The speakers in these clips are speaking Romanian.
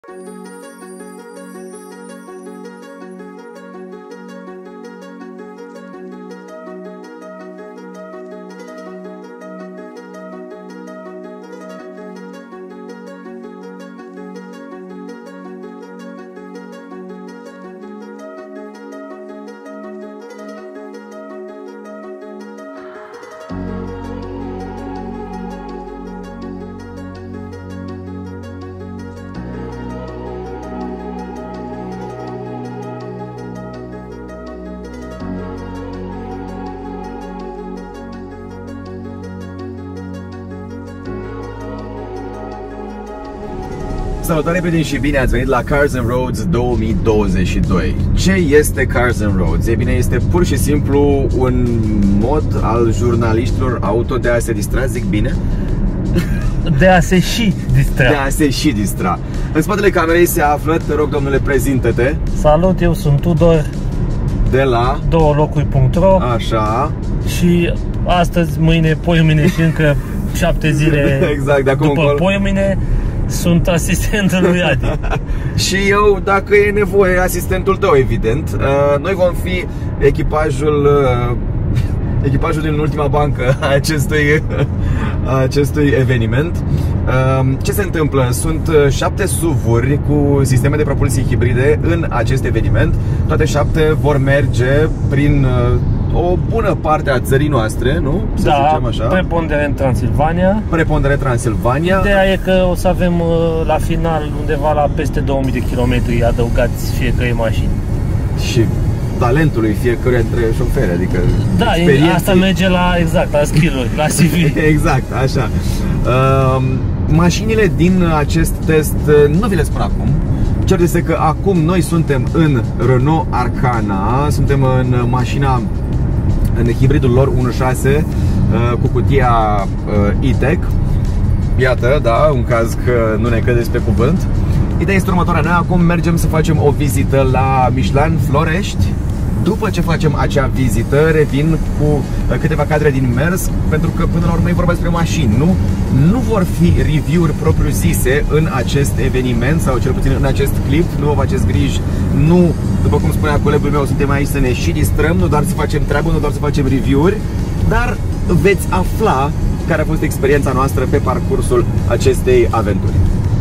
Salutare, prieteni, și bine ați venit la Cars and Roads 2022. Ce este Cars and Roads? E bine, este pur și simplu un mod al jurnaliștilor auto de a se distra, zic bine? De a se și distra. De a se și distra. În spatele camerei se află, te rog, domnule, prezintă-te. Salut, eu sunt Tudor de la douălocuri.ro. Așa. Și astăzi, mâine, poimâine și încă 7 zile exact, de acum după încolo. Poimâine sunt asistentul lui Adi. Și eu, dacă e nevoie, asistentul tău, evident. Noi vom fi echipajul din ultima bancă a acestui eveniment. Ce se întâmplă? Sunt 7 SUV-uri cu sisteme de propulsie hibride în acest eveniment. Toate 7 vor merge prin o bună parte a țării noastre, nu? Să zicem așa. Preponderent Transilvania. Preponderent Transilvania. Ideea e că o să avem la final undeva la peste 2000 de kilometri adăugați fiecare mașini. Și talentului fiecăruia dintre șoferi, adică da, asta merge la, exact, la skill-uri, la CV. Exact, așa. Mașinile din acest test nu vi le spun acum. Cert este că acum noi suntem în Renault Arcana, suntem în mașina, în hibridul lor 1.6 cu cutia E-Tech. Iată, da, un caz că nu ne credeți pe cuvânt. Ideea este următoarea: noi acum mergem să facem o vizită la Michelin Florești. După ce facem acea vizită, revin cu câteva cadre din mers, pentru că până la urmă e vorba despre mașini, nu? Nu vor fi review-uri propriu-zise în acest eveniment, sau cel puțin în acest clip. Nu vă faceți griji, nu, după cum spunea colegul meu, suntem aici să ne și distrăm, nu doar să facem treabă, nu doar să facem review-uri, dar veți afla care a fost experiența noastră pe parcursul acestei aventuri.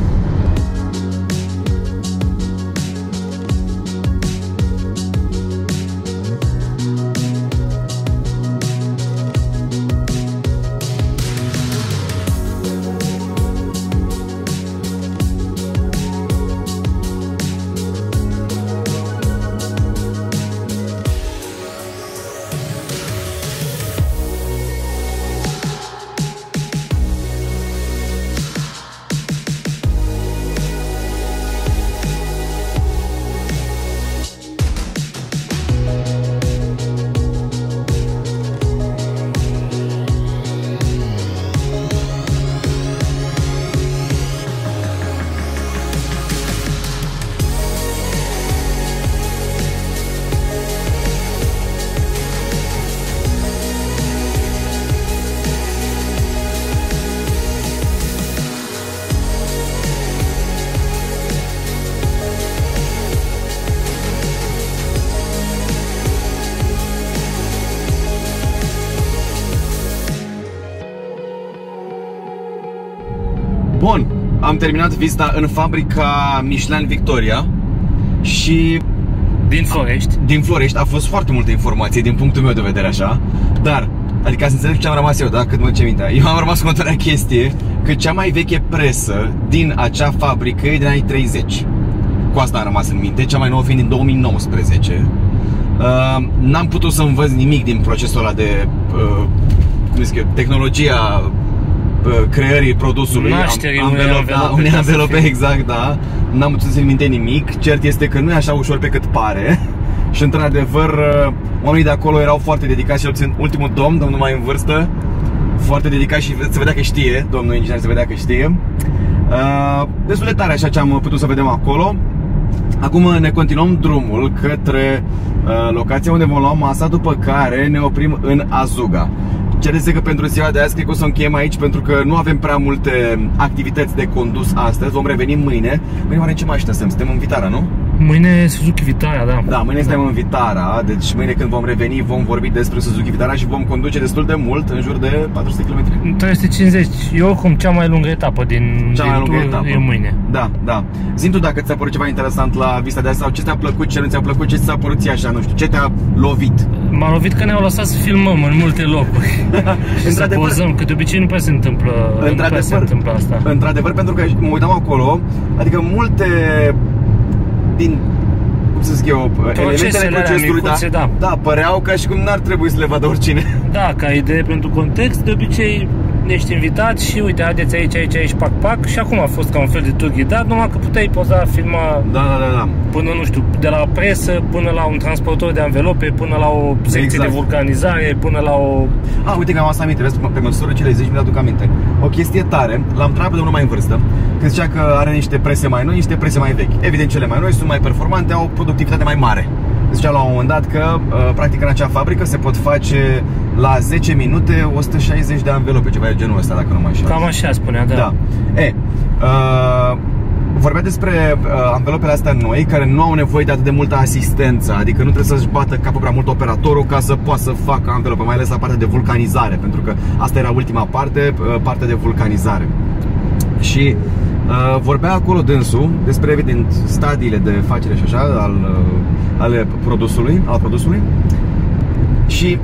Bun, am terminat vizita în fabrica Michelin Victoria și din Florești a fost foarte multă informație din punctul meu de vedere, așa. Dar, adică să înțeleg ce am rămas eu, da? Cât mă ce minte. Eu am rămas cu următoarea chestie, că cea mai veche presă din acea fabrică e din anii 30. Cu asta am rămas în minte, cea mai nouă fiind din 2019. N-am putut să învăț nimic din procesul ăla de cum zic eu, tehnologia creării produsului, unei anvelope, exact, da. N-am putut să-mi minte nimic. Cert este că nu e așa ușor pe cât pare. Și într-adevăr, oamenii de acolo erau foarte dedicați, cel puțin ultimul domnul mai în vârstă, foarte dedicat și se vedea că știe, domnul inginer se vedea că știe. Destul de tare așa ce am putut să vedem acolo. Acum ne continuăm drumul către locația unde vom lua masa, după care ne oprim în Azuga. Cere că pentru ziua de azi cred că o să încheiem aici, pentru că nu avem prea multe activități de condus astăzi. Vom reveni mâine. Mâine oare ce mașină suntem în Vitara, nu? Mâine Suzuki Vitara, da. Da, mâine suntem în Vitara. Deci mâine când vom reveni vom vorbi despre Suzuki Vitara și vom conduce destul de mult, în jur de 400 km. 350. E oricum cea mai lungă etapă din tur e mâine. Da, da. Zi-mi tu dacă ți-a părut ceva interesant la vista de asta, sau ce ți-a plăcut, ce nu ți-a plăcut, ce ți-a părut ție așa, nu știu, ce te-a lovit? M-a lovit că ne-au lăsat să filmăm în multe locuri. Să pozăm, că de obicei nu prea se întâmplă, asta. Într-adevăr, pentru că mă uitam acolo, adică multe din, cum să zic eu, elementele procesului, da, păreau ca și cum n-ar trebui să le vadă oricine. Da, ca idee pentru context, de obicei ești invitat și uite, haideți aici, pac, și acum a fost ca un fel de tur ghidat, numai că puteai poza, filma până, nu știu, de la presă, până la un transportor de anvelope, până la o secție de vulcanizare, până la o... Uite că am asta aminte, vezi, pe măsură ce le zici, mi aduc aminte. O chestie tare, l-am întrebat de unul mai în vârstă, că zicea că are niște prese mai noi, niște prese mai vechi. Evident, cele mai noi sunt mai performante, au o productivitate mai mare. Zicea la un moment dat că, practic, în acea fabrică se pot face la 10 minute 160 de anvelope, ceva de genul ăsta, dacă nu mă înșel. Cam așa spunea, da. Vorbea despre anvelopele astea noi, care nu au nevoie de atât de multă asistență. Adică nu trebuie să-și bată capul prea mult operatorul ca să poată să facă anvelope, mai ales la partea de vulcanizare, pentru că asta era ultima parte, partea de vulcanizare. Și vorbea acolo dânsul despre, evident, stadiile de facere și așa ale produsului, și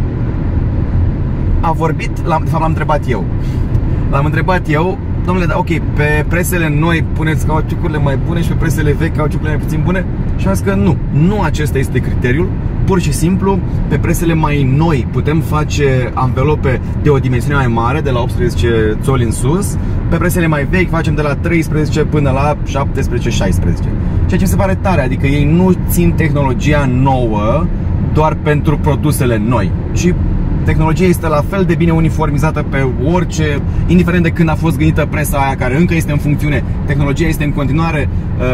a vorbit, de fapt l-am întrebat eu, domnule, ok, pe presele noi puneți cauciucurile mai bune și pe presele vechi cauciucurile mai puțin bune? Și am zis că nu acesta este criteriul. Pur și simplu, pe presele mai noi putem face anvelope de o dimensiune mai mare, de la 18 țoli în sus. Pe presele mai vechi facem de la 13 până la 17-16. Ceea ce se pare tare, adică ei nu țin tehnologia nouă doar pentru produsele noi, ci tehnologia este la fel de bine uniformizată pe orice, indiferent de când a fost gândită presa aia care încă este în funcțiune. Tehnologia este în continuare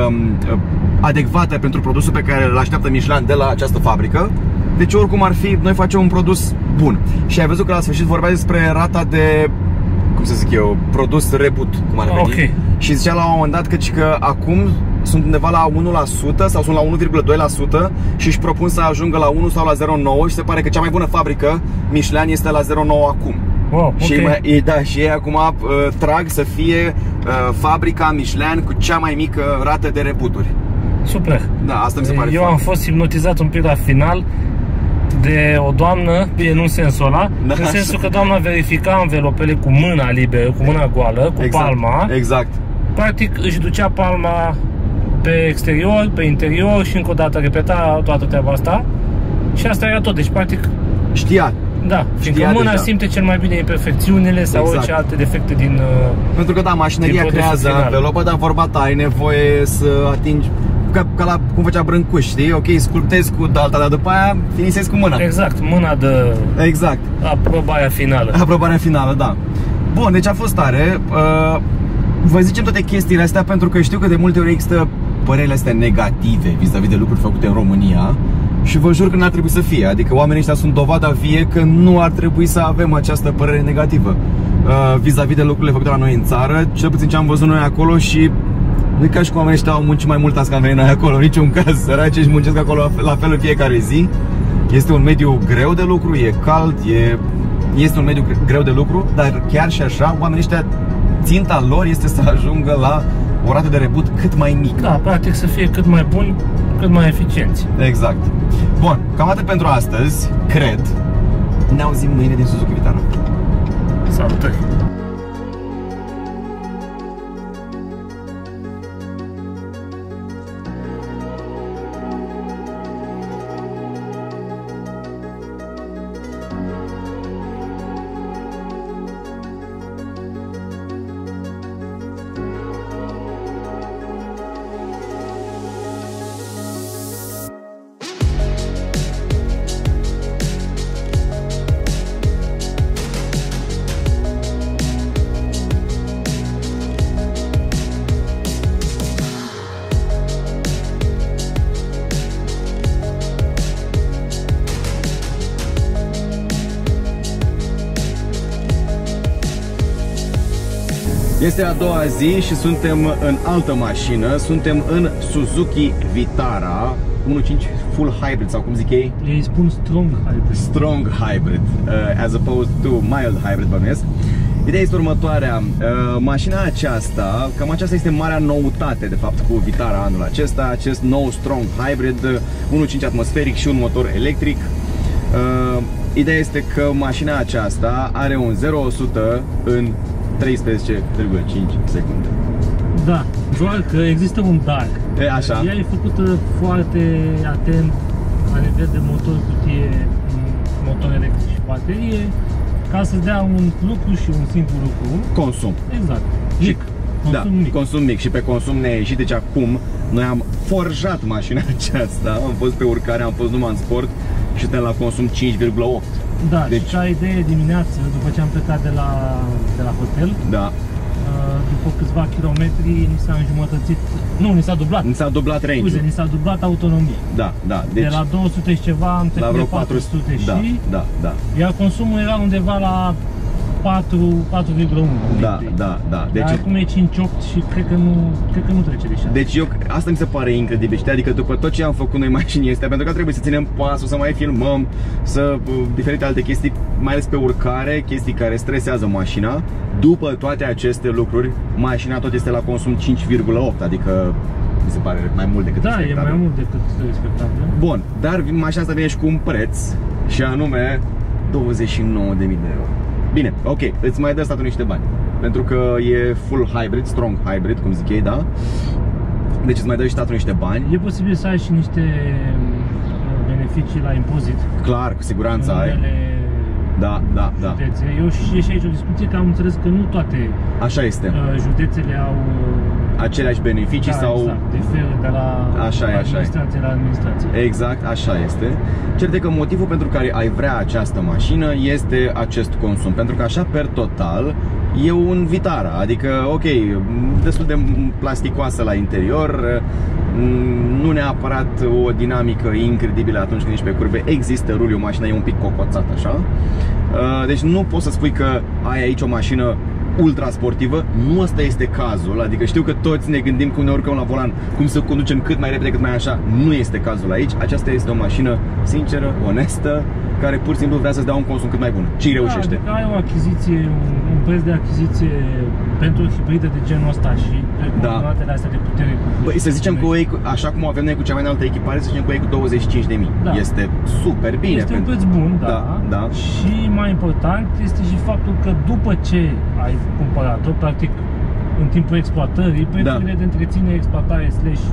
adecvată pentru produsul pe care îl așteaptă Michelin de la această fabrică. Deci oricum ar fi, noi facem un produs bun. Și ai văzut că la sfârșit vorbea despre rata de, cum să zic eu, produs reboot, cum ar veni. Okay. Și zicea la un moment dat că acum sunt undeva la 1% sau sunt la 1,2% și își propun să ajungă la 1 sau la 0,9 și se pare că cea mai bună fabrică Michelin este la 0,9 acum. Wow, okay. Și ei acum trag să fie fabrica Michelin cu cea mai mică rată de rebooturi. Super. Da, asta mi se pare. Eu am fost hipnotizat un pic la final de o doamnă, nu în sensul ăla, în sensul că doamna verifica anvelopele cu mâna liberă, cu mâna goală, cu palma. Exact. Practic își ducea palma pe exterior, pe interior și încă o dată repeta toată treaba asta. Și asta era tot, deci practic știa. Da, fiindcă mâna simte cel mai bine imperfecțiunile sau orice alte defecte din... Pentru că da, mașinăria creează anvelopă, dar vorba ta, ai nevoie să atingi ca la cum făcea Brâncuș, știi? Ok, sculptezi cu dalta, dar după aia finisezi cu mâna. Exact, mâna de... Exact. Aprobarea finală. Aprobarea finală, da. Bun, deci a fost tare. Vă zicem toate chestiile astea pentru că știu că de multe ori există părerile astea negative vis-a-vis de lucruri făcute în România. Și vă jur că n-ar trebui să fie. Adică oamenii ăștia sunt dovada vie că nu ar trebui să avem această părere negativă vis-a-vis de lucrurile făcute la noi în țară. Cel puțin ce am văzut noi acolo. Și nu e ca și cum oamenii ăștia au muncit mai mult ca am venit noi acolo. În niciun caz, săraci își muncesc acolo la fel în fiecare zi. Este un mediu greu de lucru, e cald, este un mediu greu de lucru. Dar chiar și așa, oamenii ăștia, ținta lor este să ajungă la o rată de reboot cât mai mică. Da, practic să fie cât mai buni, cât mai eficienți. Exact. Bun, cam atât pentru astăzi, cred. Ne auzim mâine din Suzuki Vitara. Salutări! Este a doua zi și suntem în altă mașină. Suntem în Suzuki Vitara 1.5 full hybrid, sau cum zic ei? Ei spun strong hybrid. Strong hybrid, as opposed to mild hybrid, bănuiesc. Ideea este următoarea, mașina aceasta, cam aceasta este marea noutate de fapt cu Vitara anul acesta, acest nou Strong Hybrid, 1.5 atmosferic și un motor electric. Ideea este că mașina aceasta are un 0-100 în 13,5 secunde. Da, doar că există un dar. Așa. Ea e făcută foarte atent la nivel de motor, cutie, motor electric și baterie, ca să dea un lucru și un singur lucru. Consum. Exact. Mic. Consum mic. Consum mic. Și pe consum ne-a ieșit. Deci acum noi am forjat mașina aceasta. Am fost pe urcare, am fost numai în sport și suntem la consum 5,8. Da, deci, și ca idee dimineață, după ce am plecat de la hotel, da, după câțiva kilometri ni s-a înjumătățit, nu, ni s-a dublat. Ni s-a dublat range-ul. Scuze, ni s-a dublat autonomia. Da, da. Deci, de la 200 și ceva am trecut de 400 și... Da. Iar consumul era undeva la 4,1. Da. Deci acum e 5,8 și cred că nu trece de 6. Deci asta mi se pare incredibil, știi? Adică după tot ce am făcut noi mașinii astea, pentru că trebuie să ținem pasul, să mai filmăm, diferite alte chestii, mai ales pe urcare, chestii care stresează mașina. După toate aceste lucruri, mașina tot este la consum 5,8, adică mi se pare mai mult decât respectabil. Da, e mai mult decât respectabil. Bun, dar mașina asta vine și cu un preț, și anume 29.000 de euro. Bine, ok, îți mai dă statul niște bani, pentru că e full hybrid, strong hybrid, cum zic ei, da? Deci îți mai dă și statul niște bani. E posibil să ai și niște beneficii la impozit. Clar, cu siguranță ai. Da. Județe. E și aici o discuție că am înțeles că nu toate județele au aceleași beneficii, sau exact, diferă de la administrație la administrație. Exact, așa este. Cert e că motivul pentru care ai vrea această mașină este acest consum, pentru că așa per total e un Vitara, adică ok, destul de plasticoasă la interior, nu neapărat o dinamică incredibilă atunci când ești pe curbe, există ruliu, mașina e un pic cocoțată așa. Deci nu poți să spui că ai aici o mașină ultra sportivă, nu ăsta este cazul, adică știu că toți ne gândim cum ne urcăm la volan, cum să conducem cât mai repede, cât mai așa, nu este cazul aici. Aceasta este o mașină sinceră, onestă, care pur și simplu vrea să-ți dea un consum cât mai bun. Ce îi reușește? Adică ai o achiziție, un preț de achiziție pentru hibride de genul ăsta și coordonatele astea de putere. Băi, să zicem că așa cum avem noi cu cea mai înaltă echipare, să zicem că e cu 25.000. Da. Este super bine. Este un preț bun, da. Și mai important este și faptul că după ce ai cumpărat-o, practic în timpul exploatării, prețurile de întreținere, exploatare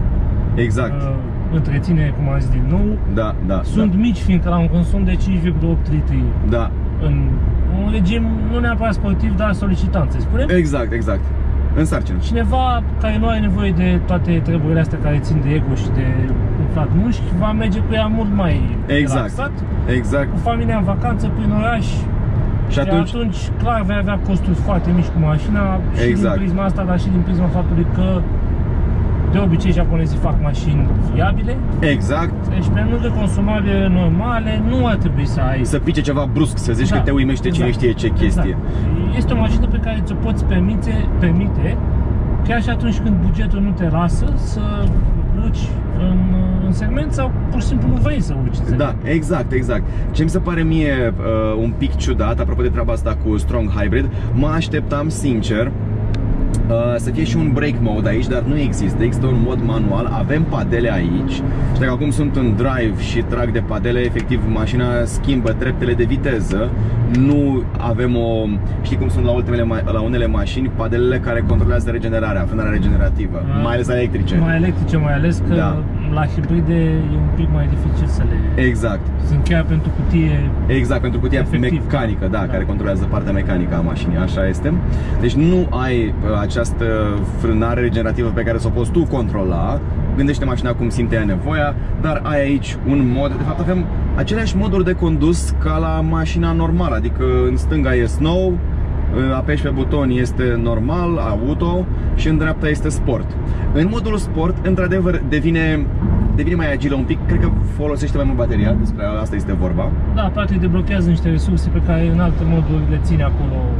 întreținere, cum am zis din nou, sunt mici, fiindcă la un consum de 5,8 litri în un regim nu neapărat sportiv, dar solicitant, să spunem. Exact. În sarcină. Cineva care nu are nevoie de toate treburile astea care țin de ego și de umflat mușchi, va merge cu ea mult mai relaxat. Cu familia în vacanță, prin oraș. Și atunci clar vei avea costuri foarte mici cu mașina și din prisma asta, dar și din prisma faptului că de obicei japonezii fac mașini fiabile. Exact. Deci pe lângă consumabile normale nu ar trebui să ai... Să pice ceva brusc, să zici că te uimește cine știe ce chestie. Este o mașină pe care ți-o poți permite chiar și atunci când bugetul nu te lasă să urci în segment sau pur și simplu nu vrei să urci în segment. Da, exact. Ce mi se pare mie un pic ciudat, apropo de treaba asta cu Strong Hybrid, mă așteptam sincer să fie și un brake mode aici, dar nu există. Există un mod manual, avem padele aici și dacă acum sunt în drive și trag de padele, efectiv mașina schimbă treptele de viteză. Nu avem știi cum sunt la unele mașini, padelele care controlează regenerarea, frânarea regenerativă, mai ales electrice. Mai ales că la hibride e un pic mai dificil să le... Exact. Sunt chiar pentru cutie. Exact, pentru cutia mecanică, care controlează partea mecanică a mașinii, așa este. Deci nu ai această frânare regenerativă pe care să o poți tu controla. Gândește mașina cum simte ea nevoia, dar ai aici un mod, de fapt avem aceleași moduri de condus ca la mașina normală, adică în stânga e snow, apeși pe buton este normal, auto, și în dreapta este sport. În modul sport, într-adevăr, devine mai agilă un pic, cred că folosește mai mult bateria, despre asta este vorba. Da, practic deblochează niște resurse pe care în alte moduri le ține acolo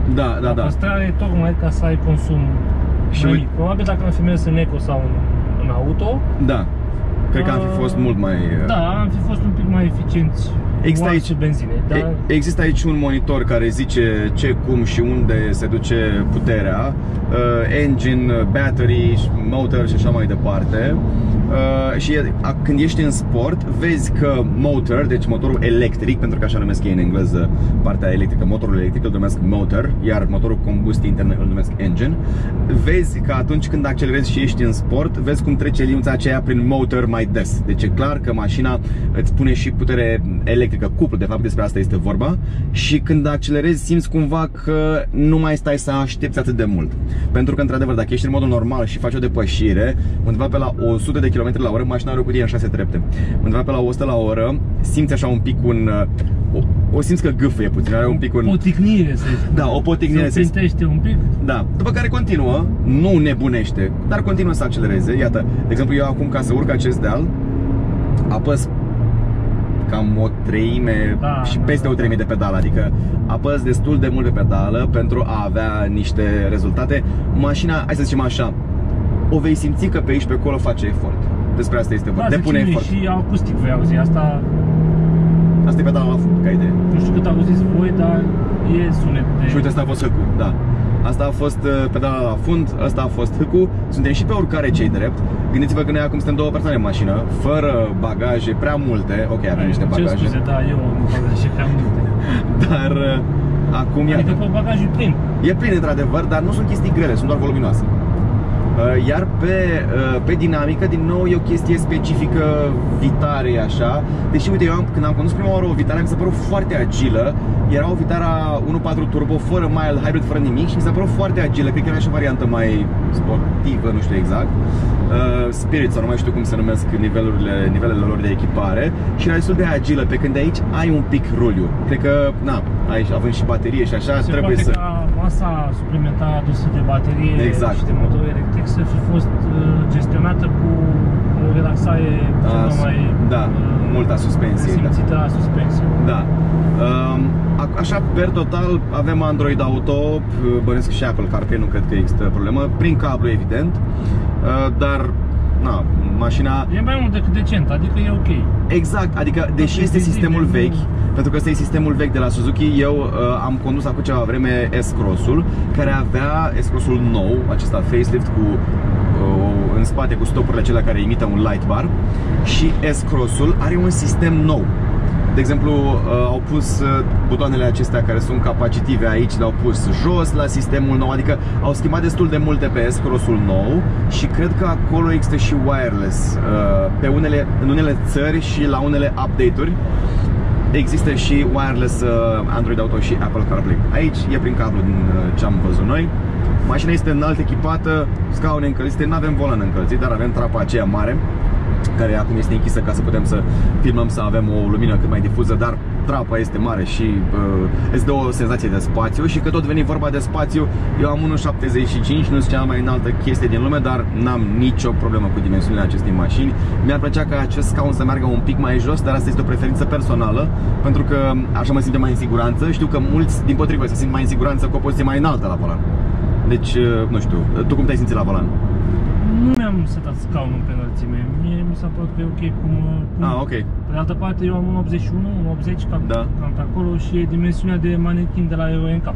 Da. Păstrare tocmai ca să ai consum mai mic. Probabil dacă am fi mers în eco sau în auto. Da. Cred că am fi fost mult mai... Da, am fi fost un pic mai eficienți. Există aici benzine, dar... Există aici un monitor care zice ce, cum și unde se duce puterea, engine, battery, motor și așa mai departe. Și când ești în sport, vezi că motor, deci motorul electric, pentru că așa numesc ei în engleză partea electrică, motorul electric îl numesc motor, iar motorul combustie internă îl numesc engine. Vezi că atunci când accelerezi și ești în sport, vezi cum trece liniuța aceea prin motor mai des. Deci e clar că mașina îți pune și putere electrică, cuplu, de fapt despre asta este vorba. Și când accelerezi simți cumva că nu mai stai să aștepți atât de mult. Pentru că într-adevăr, dacă ești în modul normal și faci o depășire, undeva pe la 100 de km la oră, mașina are o cutie în 6 trepte. Undeva pe la 100 la oră, simți așa un pic o simți că gâfâie puțin, are un pic un... Poticnire, să zic. Da, o poticnire. Se pintește un pic. Da, după care continuă, nu nebunește, dar continuă să accelereze. Iată, de exemplu, eu acum ca să urc acest deal, apăs cam o treime și peste o treime de pedală, adică apăs destul de mult de pedală pentru a avea niște rezultate. Mașina, hai să zicem așa, o vei simți că pe aici pe acolo face efort. Despre asta este vorba, depune efort. Și acustic vei auzi, asta e pedala la fund, ca idee. Nu știu cât auziți voi, dar e sunet de... Și uite, asta a fost hâcul, da. Asta a fost pedala la fund, asta a fost hâcul. Suntem și pe urcare cei drept. Gândiți-vă că noi acum suntem două persoane în mașină, fără bagaje prea multe. Ok, avem niște bagaje. Ce scuze, da, eu am bagaje prea multe. Dar acum adică pe bagajul e plin. E plin într-adevăr, dar nu sunt chestii grele, sunt doar voluminoase. Iar pe dinamică, din nou, e o chestie specifică Vitarei, așa. Deși, uite, când am condus prima oară o Vitara, mi s-a părut foarte agilă. Era o Vitara 1.4 turbo, fără mild hybrid, fără nimic, și mi s-a părut foarte agilă. Cred că era și o variantă mai sportivă, nu știu exact. Spirit, sau nu mai știu cum se numesc nivelele lor de echipare. Și era destul de agilă, pe când de aici ai un pic ruliu. Cred că, aici, având și baterie și așa, trebuie să... ca masa suplimentară adusă de baterie și de motor electric să fi fost gestionată cu o relaxare multă suspensie. Simțită la suspensie. Da. Așa, per total, avem Android Auto, bănesc și Apple CarPlay, nu cred că există problemă, prin cablu, evident, dar mașina... E mai mult decât decent, adică e ok. Exact, adică deși este sistemul vechi, pentru că ăsta e sistemul vechi de la Suzuki, eu am condus acum ceva vreme S-Cross-ul, care avea S-Cross-ul nou, acesta facelift cu în spate cu stopurile acelea care imită un light bar, și S-Cross-ul are un sistem nou. De exemplu, au pus butoanele acestea care sunt capacitive aici, le-au pus jos la sistemul nou, adică au schimbat destul de multe pe S-Cross-ul nou și cred că acolo există și wireless în unele țări și la unele update-uri există și wireless Android Auto și Apple CarPlay. Aici e prin cablu din ce am văzut noi. Mașina este înalt echipată, scaune încălzite, nu avem volan încălzit, dar avem trapa aceea mare care acum este închisă ca să putem să filmăm, să avem o lumină cât mai difuză, dar trapa este mare și îți dă o senzație de spațiu. Și că tot veni vorba de spațiu, eu am 1,75, nu sunt cea mai înaltă chestie din lume, dar n-am nicio problemă cu dimensiunile acestei mașini. Mi-ar plăcea ca acest scaun să meargă un pic mai jos, dar asta este o preferință personală, pentru că așa mă simt mai în siguranță. Știu că mulți, din potrivă, se simt mai în siguranță cu o poziție mai înaltă la volan. Deci, nu știu, tu cum te-ai simțit la volan? Nu mi-am setat scaunul pe înălțime, mie mi s-a părut că e ok cum... ok. Pe de altă parte eu am 1,81, 1,80 cam pe acolo și e dimensiunea de manechin de la Euro NCAP.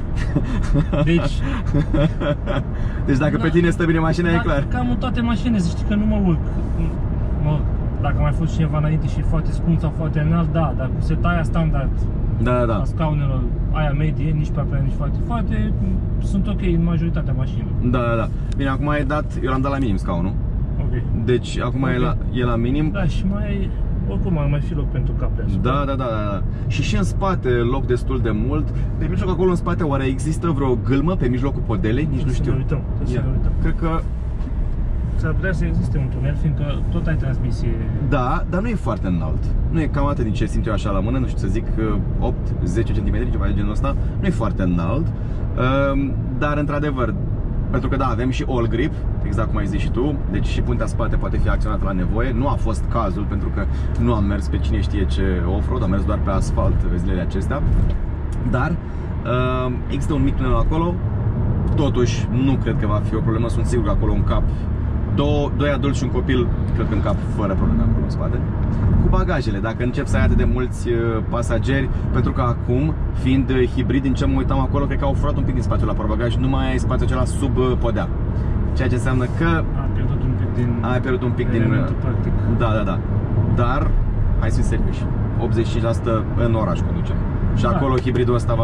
Deci dacă pe tine stă bine mașina, e clar. Cam în toate mașinile, să știi că nu mă urc. Dacă mai fost cineva înainte și foarte scund sau foarte înalt, da, dar cu setaia standard a scaunelor, aia medie, nici prea nici foarte, sunt ok în majoritatea mașinilor. Da. Bine, acum ai dat, eu l-am dat la minim scaunul. Ok. Deci acum e la minim. Da, și oricum ar mai fi loc pentru caple. Da. Și în spate loc destul de mult. Pe mijloc acolo în spate, oare există vreo gâlmă pe mijlocul podelei? Nici nu știu. Să ne uităm. Cred că s-ar putea să existe un tunel, fiindcă tot ai transmisie. Da, dar nu e foarte înalt. Nu e cam atât din ce simt eu așa la mână, nu știu să zic 8-10 cm, ceva de genul ăsta. Nu e foarte înalt, dar într-adevăr, pentru că da, avem și all grip, exact cum ai zis și tu, deci și puntea spate poate fi acționată la nevoie. Nu a fost cazul, pentru că nu am mers pe cine știe ce off-road, am mers doar pe asfalt zilele acestea. Dar Există un mic tunel acolo. Totuși, nu cred că va fi o problemă. Sunt sigur că acolo un cap, doi adulți și un copil, cred că în cap fără probleme acolo în spate. Cu bagajele, dacă încep să ai atât de mulți pasageri, pentru că acum, fiind hibrid, din ce mă uitam acolo, cred că au furat un pic din spațiul la portbagaj, nu mai ai spațiul acela sub podea. Ceea ce înseamnă că ai pierdut un pic din practic. Da. Dar, hai să fim serioși, 85% în oraș conducem. Și acolo hibridul ăsta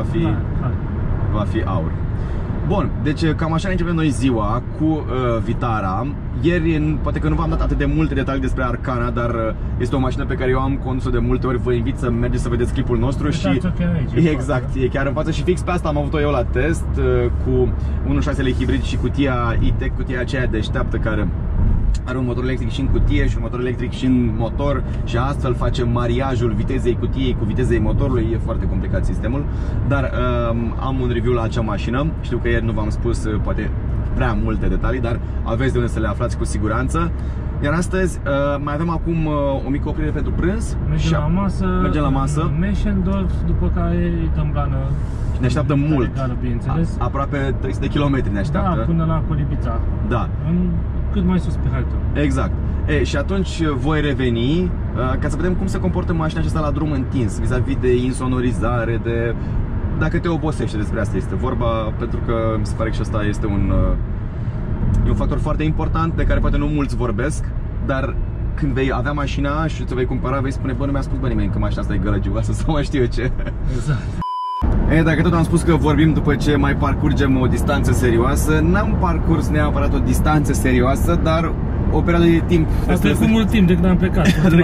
va fi aur. Bun, deci cam așa ne începem noi ziua cu Vitara. Ieri, poate că nu v-am dat atât de multe detalii despre Arcana, dar este o mașină pe care eu am condus-o de multe ori. Vă invit să mergeți să vedeți clipul nostru și exact, e chiar în față și fix pe asta am avut-o eu la test cu 1.6 hibrid și cutia e-tech, cutia aceea deșteaptă care are un motor electric și în cutie și un motor electric și în motor și astfel face mariajul vitezei cutiei cu vitezei motorului. E foarte complicat sistemul, dar am un review la acea mașină. Știu că ieri nu v-am spus poate prea multe detalii, dar aveți de unde să le aflați cu siguranță. Iar astăzi mai avem acum o mică oprire pentru prânz. Mergem la masă. Meschendorf, după care îi dăm blană. Ne așteaptă mult. Bineînțeles. Aproape 300 de kilometri ne așteaptă. Da, până la Colibița. Da. Cât mai sus pe hartă. Exact. Și atunci voi reveni ca să vedem cum se comportă mașina aceasta la drum întins, vis-a-vis de insonorizare, de dacă te obosește. Despre asta este vorba, pentru că mi se pare că și asta este un factor foarte important de care poate nu mulți vorbesc, dar când vei avea mașina și ți-o vei cumpăra, vei spune, bă, nu mi-a spus nimeni că mașina asta e gălăgioasă sau mai știu eu ce. Exact. Dacă tot am spus că vorbim după ce mai parcurgem o distanță serioasă, n-am parcurs neapărat o distanță serioasă, dar o perioadă de timp. A trecut mult timp de când am plecat.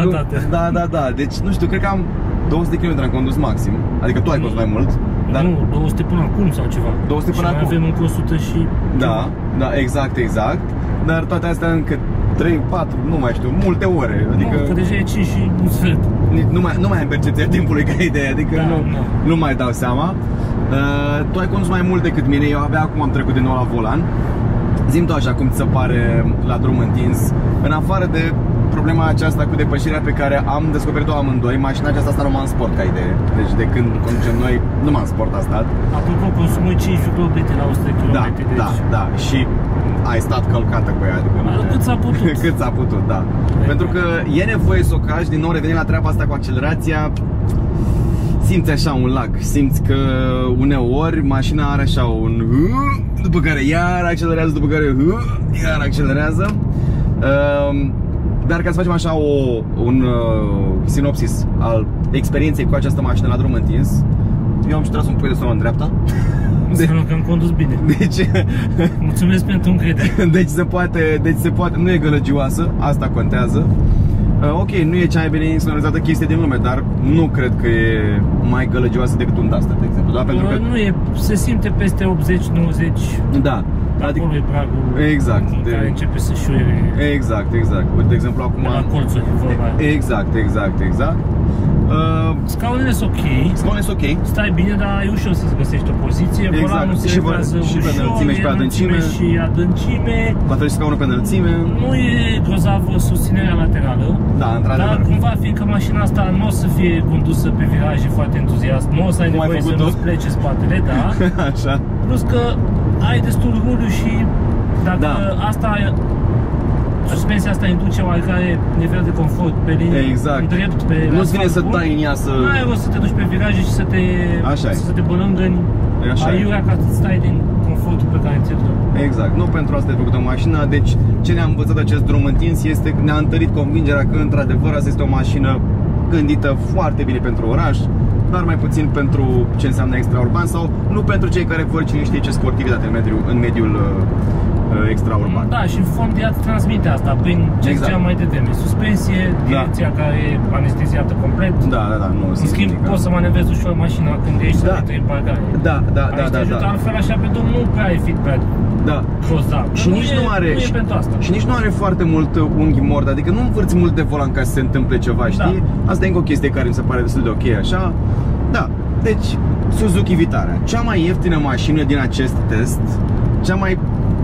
Da. Deci, nu știu, cred că am 200 km am condus maxim. Adică tu ai condus mai mult. Dar nu, 200 până acum sau ceva. 200 până acum. Avem încă 100 și... Da, exact. Dar toate astea încă 3, 4, nu mai știu, multe ore. Adică că deja e 5 și un sfert. Nu mai am percepția timpului ca idee, adică nu mai dau seama. Tu ai condus mai mult decât mine, eu abia acum am trecut din nou la volan. Zi-mi tu așa cum ți se pare la drum întins, în afară de problema aceasta cu depășirea pe care am descoperit-o amândoi. Mașina aceasta asta nu m-am sport ca idee. Deci de când conducem noi, nu m-am sport asta. Apropo, consumui 5 km la 100 km. Da, și ai stat călcată cu ea. Adică cât s-a putut. Cât s-a putut, da. Pentru că e nevoie să o cași, din nou revenim la treaba asta cu accelerația. Simți așa un lag, simți că uneori mașina are așa un după care iar accelerează, după care iar accelerează. Dar ca să facem așa un sinopsis al experienței cu această mașină la drum întins, eu am și tras un pui de somn în dreapta. Înseamnă că am condus bine. Deci, mulțumesc pentru încredere. Deci se poate, nu e gălăgioasă, asta contează. Ok, nu e cea mai bine insonorizată chestie din lume, dar nu cred că e mai gălăgioasă decât un Duster, de exemplu. Da? Pentru că nu e, se simte peste 80-90. Da. Acolo e pragul. Exact. Care începe să șuiere. Exact. De exemplu, acum de la colțuri, vorba. Exact. Scaunele sunt ok. Stai bine, dar e ușor să-ți găsești o poziție. Volanul se reglează ușor, pe înălțime și pe adâncime. Și adâncime. La fel și scaunul pe înălțime. Nu e grozavă susținerea laterală. Da, într-adevăr. Dar cumva, fiindcă mașina asta nu o să fie condusă pe viraje foarte entuziast, nu o să ai nevoie să nu-ți plece spatele, da? Așa. Plus că ai destul ruliu și dacă asta... Suspensia asta induce oarecare nivel de confort pe linie drept, pe nu-ți vine să tai în ea să... Nu ai rost să te duci pe viraje și să te bălângăni aiurea ca să stai din confortul pe care ți-l dă. Exact, nu pentru asta e făcută mașina. Deci ce ne-a învățat acest drum întins este că ne-a întărit convingerea că într-adevăr asta este o mașină gândită foarte bine pentru oraș, dar mai puțin pentru ce înseamnă extraurban sau nu pentru cei care vor cine știe ce sportivitate în mediul extraurban. Da, și în fond ea transmite asta prin ce ziceam mai devreme. Suspensie, direcția care e anesteziată complet. Da, nu. În schimb, poți să manevrezi ușor mașina când ești să intri în parcare. Da. Altfel așa pe drum nu prea ai feedback. Da. Și nici nu are pentru asta. Și nici nu are foarte mult unghi mort, adică nu învârți mult de volan ca să se întâmple ceva, știi? Asta e încă o chestie care mi se pare destul de ok, așa. Da. Deci, Suzuki Vitara, cea mai ieftină mașină din acest test, cea mai,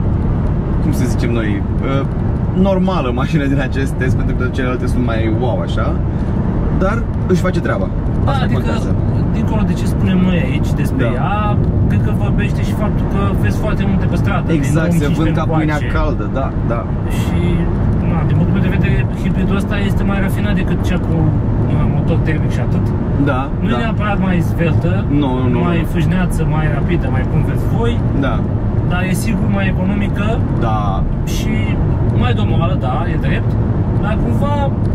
cum să zicem noi, normală mașină din acest test, pentru că celelalte sunt mai wow, așa, dar își face treaba. Da, adică dincolo de ce spunem noi aici despre ea, cred că vorbește și faptul că vezi foarte multe pe stradă. Exact, se vând ca pâinea caldă, da. Și, din punctul meu de vedere, hibridul ăsta este mai rafinat decât cea cu motor termic și atât. Da. Nu e neapărat mai zveltă, mai fâșneață, mai rapidă, mai cum veți voi. Da. Dar e sigur mai economică. Da. Și mai domoală, da, e drept. Dar cumva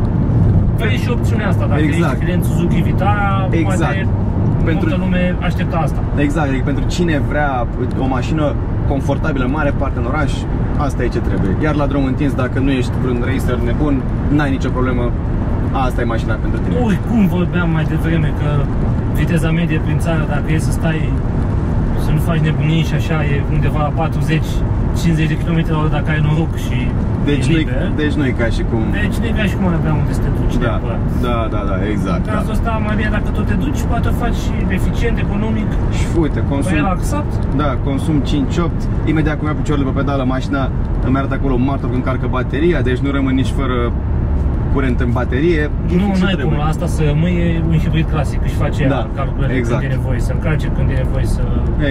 vrei și opțiunea asta, dacă ești client Suzuki Vitara, poate multă lume așteptă asta. Exact, adică pentru cine vrea o mașină confortabilă în mare parte în oraș, asta e ce trebuie. Iar la drum întins, dacă nu ești vreun racer nebun, n-ai nicio problemă, asta e mașina pentru tine. Oricum vorbeam mai devreme că viteza medie prin țară, dacă e să stai, să nu faci nebunii și așa, e undeva la 40-50 de km/h dacă ai noroc și deci nu e ca și cum... Deci nu e ca și cum ar avea unde să te duci neapărat. Da, exact. În cazul ăsta, mai bine dacă tot te duci, poate o faci și eficient, economic. Și uite, consum... relaxat. Da, consum 5-8. Imediat cum ia picioarele pe pedală, mașina îmi arată acolo martor când încarcă bateria, deci nu rămân nici fără curent în baterie. Nu ai cum la asta să rămâi, e un hibrid clasic, își face calculele când e nevoie să încarce, când e nevoie să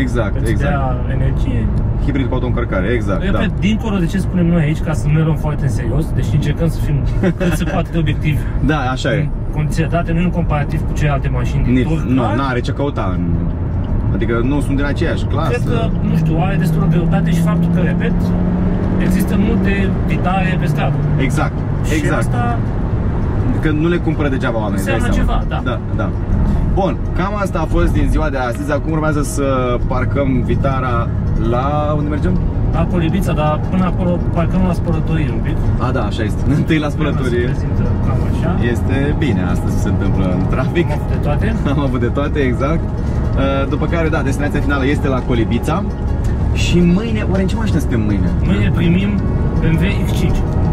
dea energie. Hibrid cu autoîncărcare, exact. Repet, dincolo de ce spunem noi aici, ca să nu ne luăm foarte în serios, deci încercăm să fim cât se poate de obiectivi. Da, așa e. Condiții date, nu în comparativ cu celelalte mașini din tur. Nu, n-are ce căuta. Adică nu sunt din aceeași clasă. Cred că, nu știu, are destul de greutate și faptul că, repet, există multe Vitare pe stradă. Exact. Și asta... Că nu le cumpără degeaba oamenii. Înseamnă ceva, da. Bun, cam asta a fost din ziua de astăzi. Acum urmează să parcăm Vitara la... unde mergem? La Colibița, dar până acolo parcăm la spălătorie un pic. Da, așa este. Întâi la spălătorie. Cam așa. Este bine, astăzi se întâmplă în trafic. Am avut de toate. Am avut de toate, exact. După care, destinația finală este la Colibița. Și mâine, oare în ce mașină suntem mâine? Mâine primim BMW X5.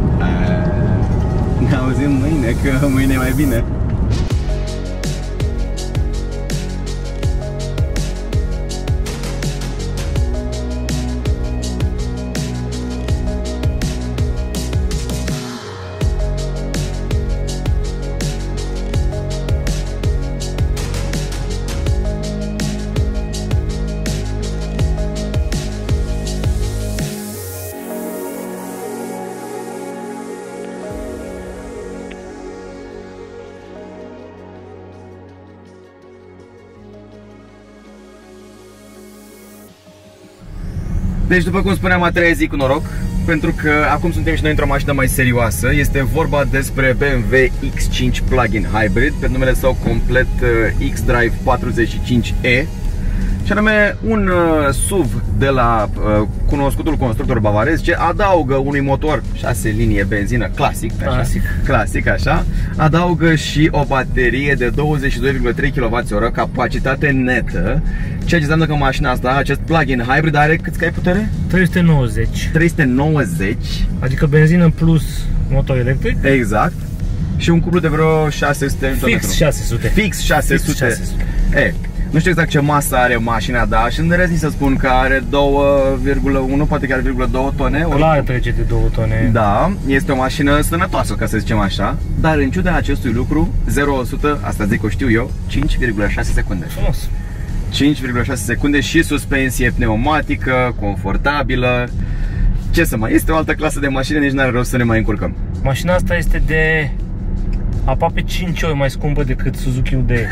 Ne auzim mâine, că mâine e mai bine. Deci, după cum spuneam, a treia zi cu noroc, pentru că acum suntem și noi într-o mașină mai serioasă. Este vorba despre BMW X5 Plug-in Hybrid, pe numele său complet xDrive 45e. Și anume un SUV de la cunoscutul constructor bavarez, ce adaugă unui motor 6 linie benzină clasic așa, adaugă și o baterie de 22,3 kWh capacitate netă, ceea ce înseamnă că mașina asta, acest plug-in hybrid, are câți cai putere? 390. 390. Adică benzină plus motor electric. Exact. Și un cuplu de vreo 600 Nm. Fix 600. Nu știu exact ce masă are mașina, dar și îndrăzni să spun că are 2,1, poate chiar 2,2 tone. La trece de 2 tone. Da, este o mașină sănătoasă, ca să zicem așa. Dar în ciuda acestui lucru, 0-100, asta zic o știu eu, 5,6 secunde. Frumos. 5,6 secunde și suspensie pneumatică, confortabilă. Ce să mai, este o altă clasă de mașină, nici n-are rost să ne mai încurcăm. Mașina asta este de aproape 5 ori mai scumpă decât Suzuki UDE.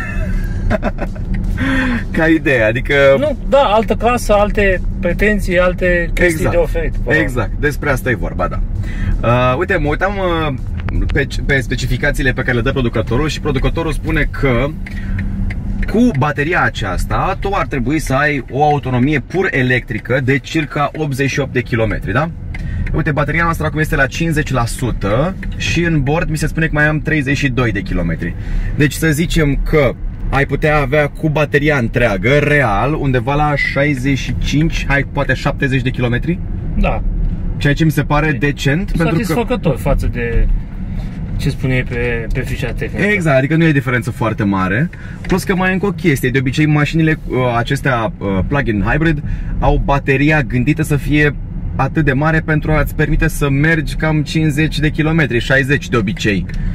Ca idee, adică... Nu, da, altă clasă, alte pretenții, alte chestii de oferit. Exact, despre asta e vorba, da. Uite, mă uitam pe specificațiile pe care le dă producătorul și producătorul spune că cu bateria aceasta tu ar trebui să ai o autonomie pur electrică de circa 88 de km, da? Uite, bateria noastră acum este la 50% și în bord mi se spune că mai am 32 de km. Deci să zicem că ai putea avea cu bateria întreagă, real, undeva la 65, hai, poate 70 de km? Da. Ceea ce mi se pare decent. Satisfăcător față de ce spuneai pe fișa tehnică. Exact, adică nu e diferență foarte mare. Plus că mai e încă o chestie, de obicei mașinile acestea plug-in hybrid au bateria gândită să fie atât de mare pentru a-ți permite să mergi cam 50 de km, 60 de obicei.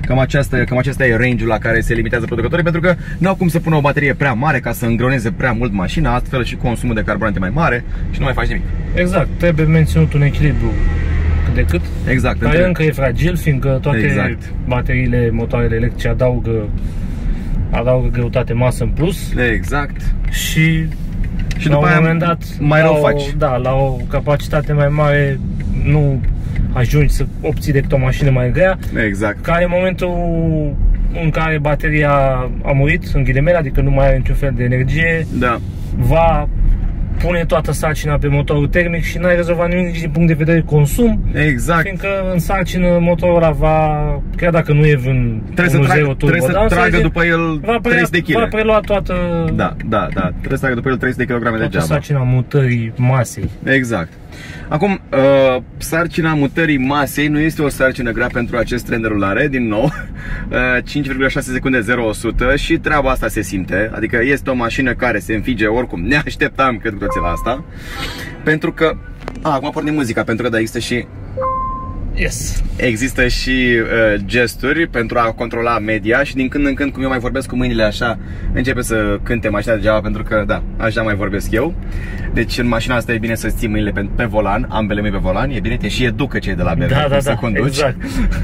Cam acesta e range-ul la care se limitează producătorii, pentru că nu au cum să pună o baterie prea mare ca să îngreuneze prea mult mașina, astfel și consumul de carburante mai mare și nu mai faci nimic. Exact, trebuie menținut un echilibru cât de cât. Exact. Care încă e fragil, fiindcă toate bateriile, motoarele electrice adaugă greutate, masă în plus. Exact. Și la un moment dat mai rău faci. Da, la o capacitate mai mare nu ajungi să obții decât o mașină mai grea. Exact. Care în momentul în care bateria a murit, în ghilimele, adică nu mai are niciun fel de energie, va pune toată sarcina pe motorul termic și n-ai rezolvat nimic nici din punct de vedere consum. Exact. Fiindcă în sarcină motorul ăla va, chiar dacă nu e în 1.0 trebuie să tragă după el 300 kg. Va prelua toată... Da. Trebuie să tragă după el 300 kg de geaba. Sarcina mutării masei. Exact. Acum, sarcina mutării masei nu este o sarcină grea pentru acest tren de rulare, din nou. 5,6 secunde 0-100 și treaba asta se simte. Adică este o mașină care se înfige oricum. Ne așteptam, cred, cu toții la asta. Pentru că... acum pornim muzica, pentru că există și... Există și gesturi pentru a controla media și din când în când, cum eu mai vorbesc cu mâinile așa, începe să cânte mașina degeaba, pentru că, așa mai vorbesc eu. Deci în mașina asta e bine să ții mâinile pe volan, ambele mâini pe volan, e bine, te și educă cei de la BMW să conduci. Exact.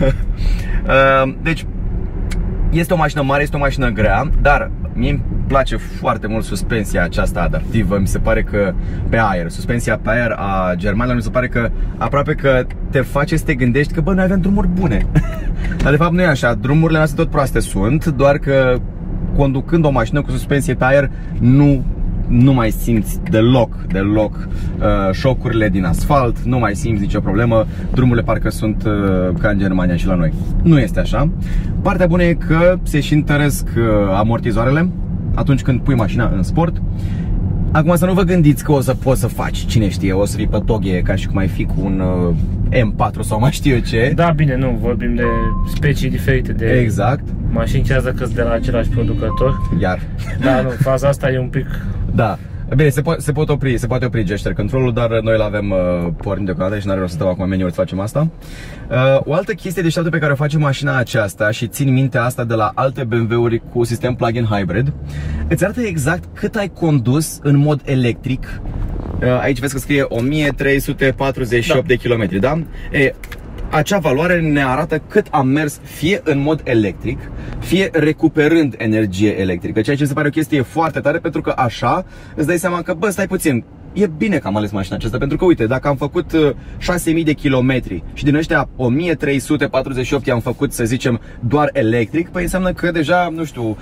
Deci, este o mașină mare, este o mașină grea, dar mie îmi place foarte mult suspensia aceasta adaptivă. Mi se pare că pe aer, suspensia pe aer a germanilor, mi se pare că aproape că te face să te gândești că noi avem drumuri bune. Dar de fapt nu e așa, drumurile noastre tot proaste sunt, doar că conducând o mașină cu suspensie pe aer nu mai simți deloc șocurile din asfalt, nu mai simți nicio problemă, drumurile parcă sunt ca în Germania și la noi. Nu este așa. Partea bună e că se și întăresc amortizoarele atunci când pui mașina în sport. Acum să nu vă gândiți că o să poți să faci, cine știe, o să fii pe toghe ca și cum ai fi cu un M4 sau mai știu eu ce. Da, bine, nu, vorbim de specii diferite de mașini, chiar dacă sunt de la același producător. Da, nu, faza asta e un pic... Da. Bine, se poate opri gesture control-ul, dar noi îl avem pornit deocamdată și n-are rost să stau acum meniuri să facem asta. O altă chestie deșteaptă pe care o face mașina aceasta, și țin minte asta de la alte BMW-uri cu sistem plug-in hybrid, îți arată exact cât ai condus în mod electric. Aici vezi că scrie 1348 de kilometri, da? Acea valoare ne arată cât am mers fie în mod electric, fie recuperând energie electrică, ceea ce mi se pare o chestie foarte tare, pentru că așa îți dai seama că, stai puțin, e bine că am ales mașina aceasta, pentru că, uite, dacă am făcut 6000 de kilometri și din ăștia 1348 i-am făcut, să zicem, doar electric, păi înseamnă că deja, nu știu,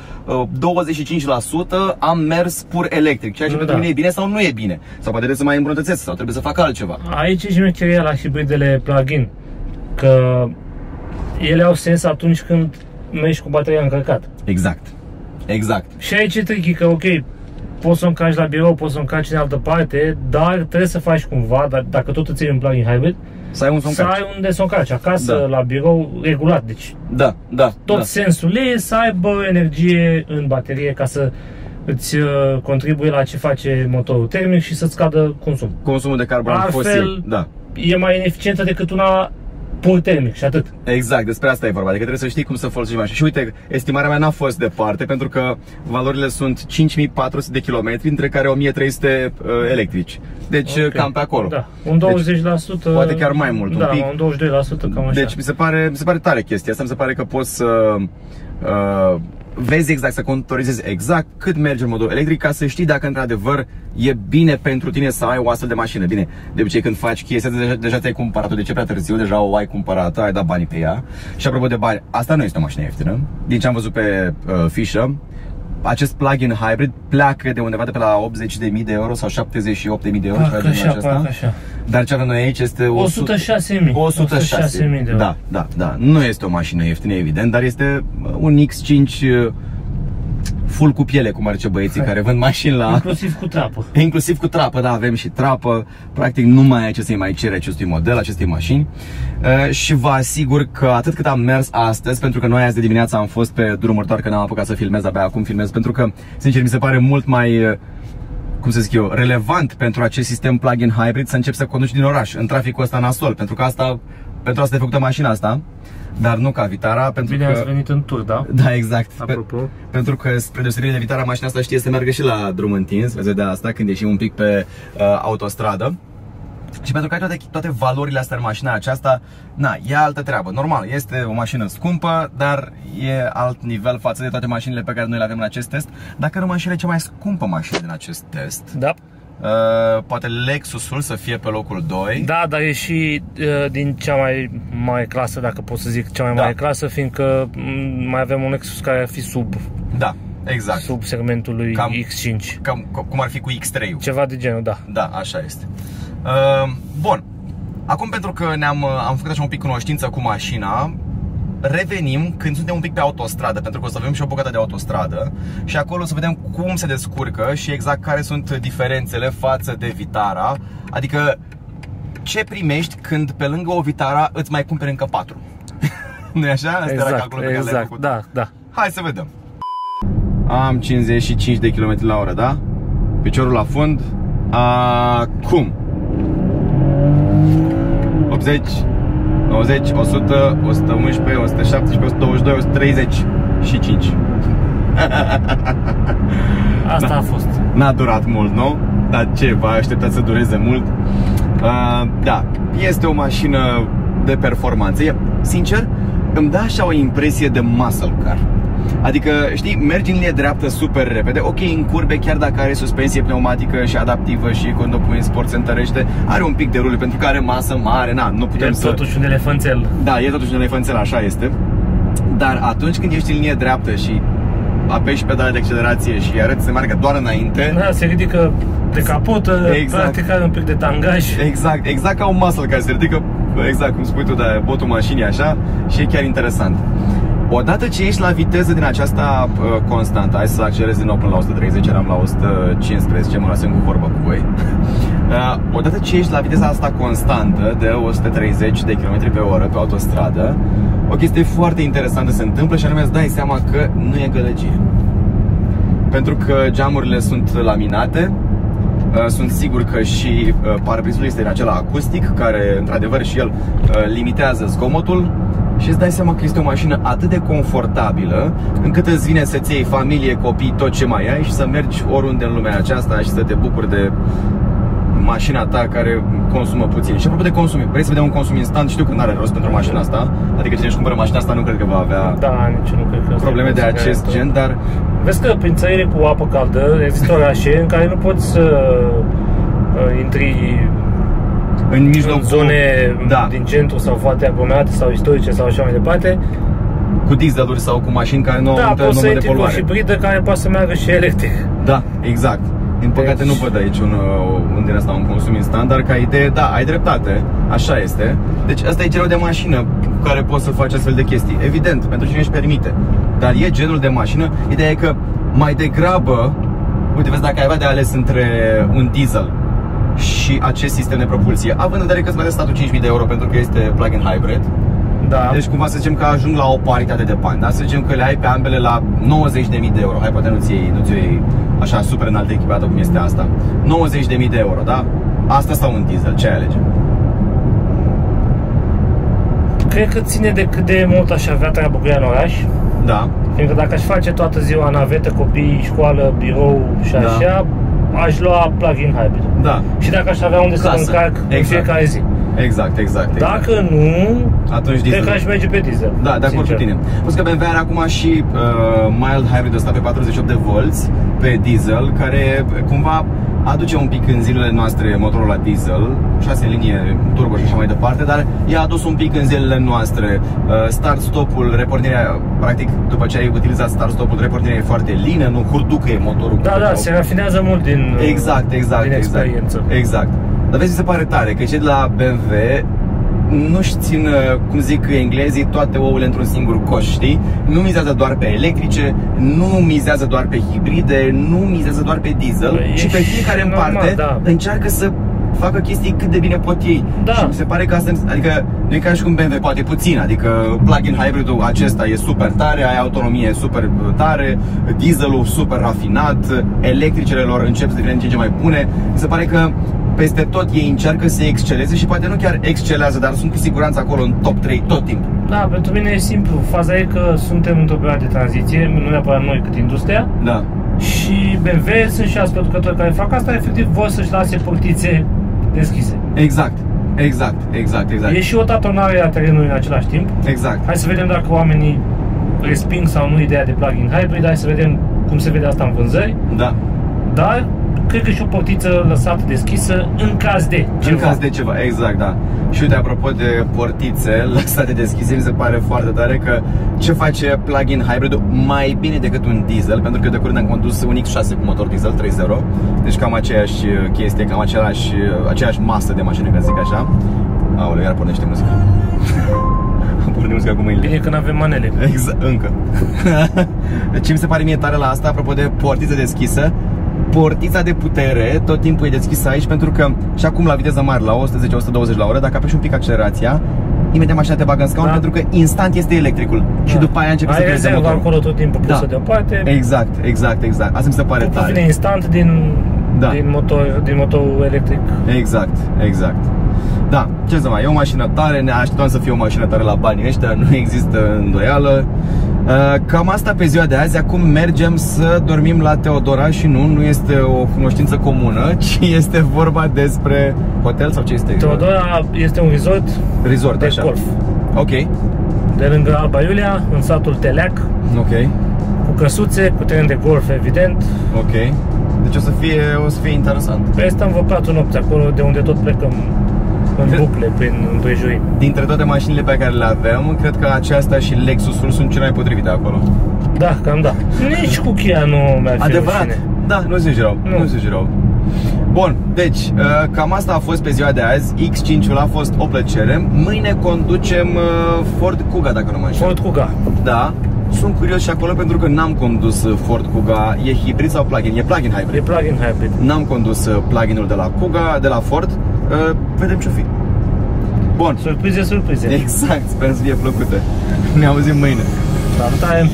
25% am mers pur electric, ceea ce pentru mine e bine sau nu e bine, sau poate trebuie să mai îmbunătățesc sau trebuie să fac altceva. Aici e și mecheria la hibridele plug-in, că ele au sens atunci când mergi cu bateria încărcată. Exact. Și aici e tricky, că ok, poți să o încarci la birou, poți să o încarci în altă parte, dar trebuie să faci cumva, dacă tot îți iei un plug-in hybrid, să ai unde să o încarci, acasă, la birou, regulat. Deci tot sensul e să aibă energie în baterie ca să îți contribuie la ce face motorul termic și să-ți scadă consumul de carburant fosil. E mai ineficientă decât una pur termic și atât. Exact, despre asta e vorba, adică trebuie să știi cum să folosești mașina. Și uite, estimarea mea n-a fost departe, pentru că valorile sunt 5400 de kilometri, între care 1300 electrici. Deci cam pe acolo. Un 20%, poate chiar mai mult, un pic. Un 22%, cam așa. Deci mi se pare tare chestia asta, mi se pare că poți să vezi exact, să contorizezi exact cât merge în modul electric, ca să știi dacă într-adevăr e bine pentru tine să ai o astfel de mașină. Bine, de obicei când faci chestia, deja ți-ai cumpărat-o, de ce prea târziu, deja o ai cumpărat-o, ai dat banii pe ea. Și apropo de bani, asta nu este o mașină ieftină. Din ce am văzut pe fișă, acest plug-in hybrid pleacă de undeva de pe la 80.000 de euro sau 78.000 de euro. Dar ce avem noi aici este 106.000 de euro. Da. Nu este o mașină ieftină, evident, dar este un X5 full cu piele, cum ar zice băieții care vând mașini la... Inclusiv cu trapă, da, avem și trapă. Practic nu mai ai ce să-i mai cere acestui model, acestei mașini. Și vă asigur că atât cât am mers astăzi, pentru că noi azi de dimineață am fost pe drumuri, doar că n-am apucat să filmez, abia acum filmez, pentru că, sincer, mi se pare mult mai, cum să zic eu, relevant pentru acest sistem plug-in hybrid să începi să conduci din oraș, în traficul ăsta nasol, pentru că pentru asta e făcută mașina asta. dar nu ca Vitara, pentru Bine că... ați venit în tur, da? Da, exact. Apropo. Pentru că, spre deosebire de Vitara, mașina asta știe să meargă și la drum întins, veți vedea asta când ieșim un pic pe autostradă. Și pentru că ai toate valorile astea în mașina aceasta, na, e altă treabă. Normal, este o mașină scumpă, dar e alt nivel față de toate mașinile pe care noi le avem în acest test. Dacă nu mașina e cea mai scumpă mașină din acest test. Da. Poate Lexusul să fie pe locul 2. Da, dar e și din cea mai mare clasă, dacă pot să zic cea mai mare clasă, fiindcă mai avem un Lexus care ar fi sub. Da, exact. Sub segmentul lui X5. Cum ar fi cu X3-ul. Ceva de genul, da. Da, așa este. Bun. Acum, pentru că am făcut așa un pic cunoștință cu mașina, revenim când suntem un pic pe autostradă, pentru că o să avem și o bucată de autostradă și acolo o să vedem cum se descurcă și exact care sunt diferențele față de Vitara. Adică ce primești când pe lângă o Vitara îți mai cumperi încă 4. Nu-i așa? Asta era calculul pe care l-ai făcut. Da, da. Hai să vedem. Am 55 de km la oră, da? Piciorul la fund. Acum 80, 90, 100, 111, 117, 122, 135. Asta a fost. N-a durat mult, nu? Dar ce, v-a așteptat să dureze mult? Da, este o mașină de performanță. Sincer, îmi dă așa o impresie de muscle car. Adică, știi, mergi în linie dreaptă super repede. Ok, în curbe, chiar dacă are suspensie pneumatică și adaptivă și când o pui în sport se întărește, are un pic de rulă pentru că are masă mare. Na, nu putem să... totuși un elefanțel. Da, e totuși un elefanțel, așa este. Dar atunci când ești în linie dreaptă și apeși pedale de accelerație și arăți să meargă doar înainte, da, se ridică de capotă, practic are un pic de tangaj. Exact, exact ca un muscle care se ridică, exact cum spui tu, de botul mașinii așa, și e chiar interesant. Odată ce ești la viteză din aceasta constantă, hai să accelerez din nou până la 130, eram la 115, mă lăsăm cu vorbă cu voi. Odată ce ești la viteza asta constantă de 130 de km pe oră pe autostradă, o chestie foarte interesantă se întâmplă și anume îți dai seama că nu e gălăgie. Pentru că geamurile sunt laminate, sunt sigur că și parabrizul este din acela acustic, care într-adevăr și el limitează zgomotul. Și îți dai seama că este o mașină atât de confortabilă încât îți vine să-ți iei familie, copii, tot ce mai ai și să mergi oriunde în lumea aceasta și să te bucuri de mașina ta care consumă puțin. Și apropo de consum, vrei să vedem un consum instant? Știu că nu are rost pentru mașina asta. Adică cine își cumpără mașina asta nu cred că va avea nici nu cred că probleme de acest gen, dar... Vezi că prin țările cu apă caldă există orașe în care nu poți să intri în mijlocul zone din centru sau foarte aglomerate sau istorice sau așa mai departe, cu dieseluri sau cu mașini care nu au normă de poluare. Da, poți să intri cu o hibridă care poate să meargă și electric. Da, exact. Din păcate nu văd aici un din asta un consum instant, dar ca idee, da, ai dreptate, așa este. Deci asta e genul de mașină cu care poți să faci astfel de chestii. Evident, pentru cine își permite. Dar e genul de mașină, ideea e că mai degrabă, uite, vezi, dacă ai avea de ales între un diesel și acest sistem de propulsie, având în vedere că îți mai dă statul 5.000 de euro pentru că este plug-in hybrid, da. Deci cumva să zicem că ajung la o paritate de bani, da? Să zicem că le ai pe ambele la 90.000 de euro. Hai, poate nu-ți iei așa super înalt echipată cum este asta. 90.000 de euro, da? Asta sau un diesel, ce ai alege? Cred că ține de cât de mult aș avea treabă cu ea în oraș. Da. Fiindcă dacă aș face toată ziua navetă, copii, școală, birou și așa, aș lua plug-in hybrid. Da. Și dacă aș avea unde să mă încarc în fiecare zi. Exact. Dacă nu, atunci cred că aș merge pe diesel. Da, de acord cu tine. Plus că BMW are acum și mild hybrid ăsta pe 48 de volți pe diesel, care cumva aduce un pic în zilele noastre motorul la diesel, 6 linie turbo și așa mai departe, dar i-a adus un pic în zilele noastre. Start-stop-ul, repornirea, practic după ce ai utilizat start-stop-ul, repornirea e foarte lină, nu hurducă e motorul. Da, se rafinează mult din experiență. Exact. Dar vezi, mi se pare tare că cei de la BMW nu-și țin, cum zic englezii, toate ouăle într-un singur coș, știi? Nu mizează doar pe electrice, nu mizează doar pe hibride, nu mizează doar pe diesel, și pe fiecare în parte încearcă să facă chestii cât de bine pot ei. Da. Și mi se pare că asta, adică nu e ca și cum BMW, poate puțin, adică plug-in hybridul acesta e super tare, ai autonomie super tare, dieselul super rafinat, electricele lor încep să devină în ce mai bune. Mi se pare că peste tot ei încearcă să exceleze și poate nu chiar excelează, dar sunt cu siguranță acolo în top 3 tot timpul. Da, pentru mine e simplu. Faza e că suntem într-o perioadă de tranziție, nu neapărat noi cât industria. Da. Și BMW sunt și alți producători care fac asta, efectiv vor să-și lase portițe deschise. Exact. E și o tatonare a terenului în același timp. Exact. Hai să vedem dacă oamenii resping sau nu ideea de plug-in hybrid, hai să vedem cum se vede asta în vânzări. Da. Dar cred că și o portiță lăsată deschisă în caz de ceva. În caz de ceva, exact, da. Și uite, apropo de portițe lăsate deschise, mi se pare foarte tare că ce face plug-in hybrid mai bine decât un diesel, pentru că de curând am condus un X6 cu motor diesel 3.0, deci cam aceeași chestie, cam aceeași masă de mașină, ca zic așa. Aoleu, iar pornește muzica. Am pornit muzica cu mâinile. Bine că n-avem manele. Exact, încă. Ce mi se pare mie tare la asta, apropo de portiță deschisă, portița de putere tot timpul e deschisă aici, pentru că și acum la viteză mare, la 110-120 la oră, dacă apeși un pic accelerația, imediat mașina te bagă în scaun, pentru că instant este electricul. Și după aia începe să creeze motorul. Acolo tot timpul pusă deoparte. Exact. Asta mi se pare tare. Vine instant din motorul electric. Exact. Da, ce să mai, e o mașină tare, ne așteptam să fie o mașină tare la banii ăștia, nu există îndoială. Cam asta pe ziua de azi. Acum mergem să dormim la Teodora și nu este o cunoștință comună, ci este vorba despre hotel sau ce este? Teodora este un resort de așa. golf. Ok. De lângă Alba Iulia, în satul Teleac. Ok. Cu căsuțe, cu teren de golf, evident. Ok. Deci o să fie interesant. Pe stăm vă 4 nopți acolo, de unde tot plecăm în bucle, prin împrejurimi. Dintre toate mașinile pe care le avem, cred că aceasta și Lexusul sunt cele mai potrivite acolo. Da, cam da. Nici cu Kia nu mi-ar fi adevărat. Rușine. Da, nu zici rău. Bun, deci, cam asta a fost pe ziua de azi. X5-ul a fost o plăcere. Mâine conducem Ford Kuga, dacă nu mă înșel. Ford Kuga. Da. Sunt curios și acolo pentru că n-am condus Ford Kuga. E hibrid sau plug-in? E plug-in hybrid. E plug-in hybrid. N-am condus plug-in-ul de la Kuga, de la Ford. Vedem ce-o fi. Bun. Surprize. Exact, sper să fie plăcută. Ne auzim mâine. Salutare!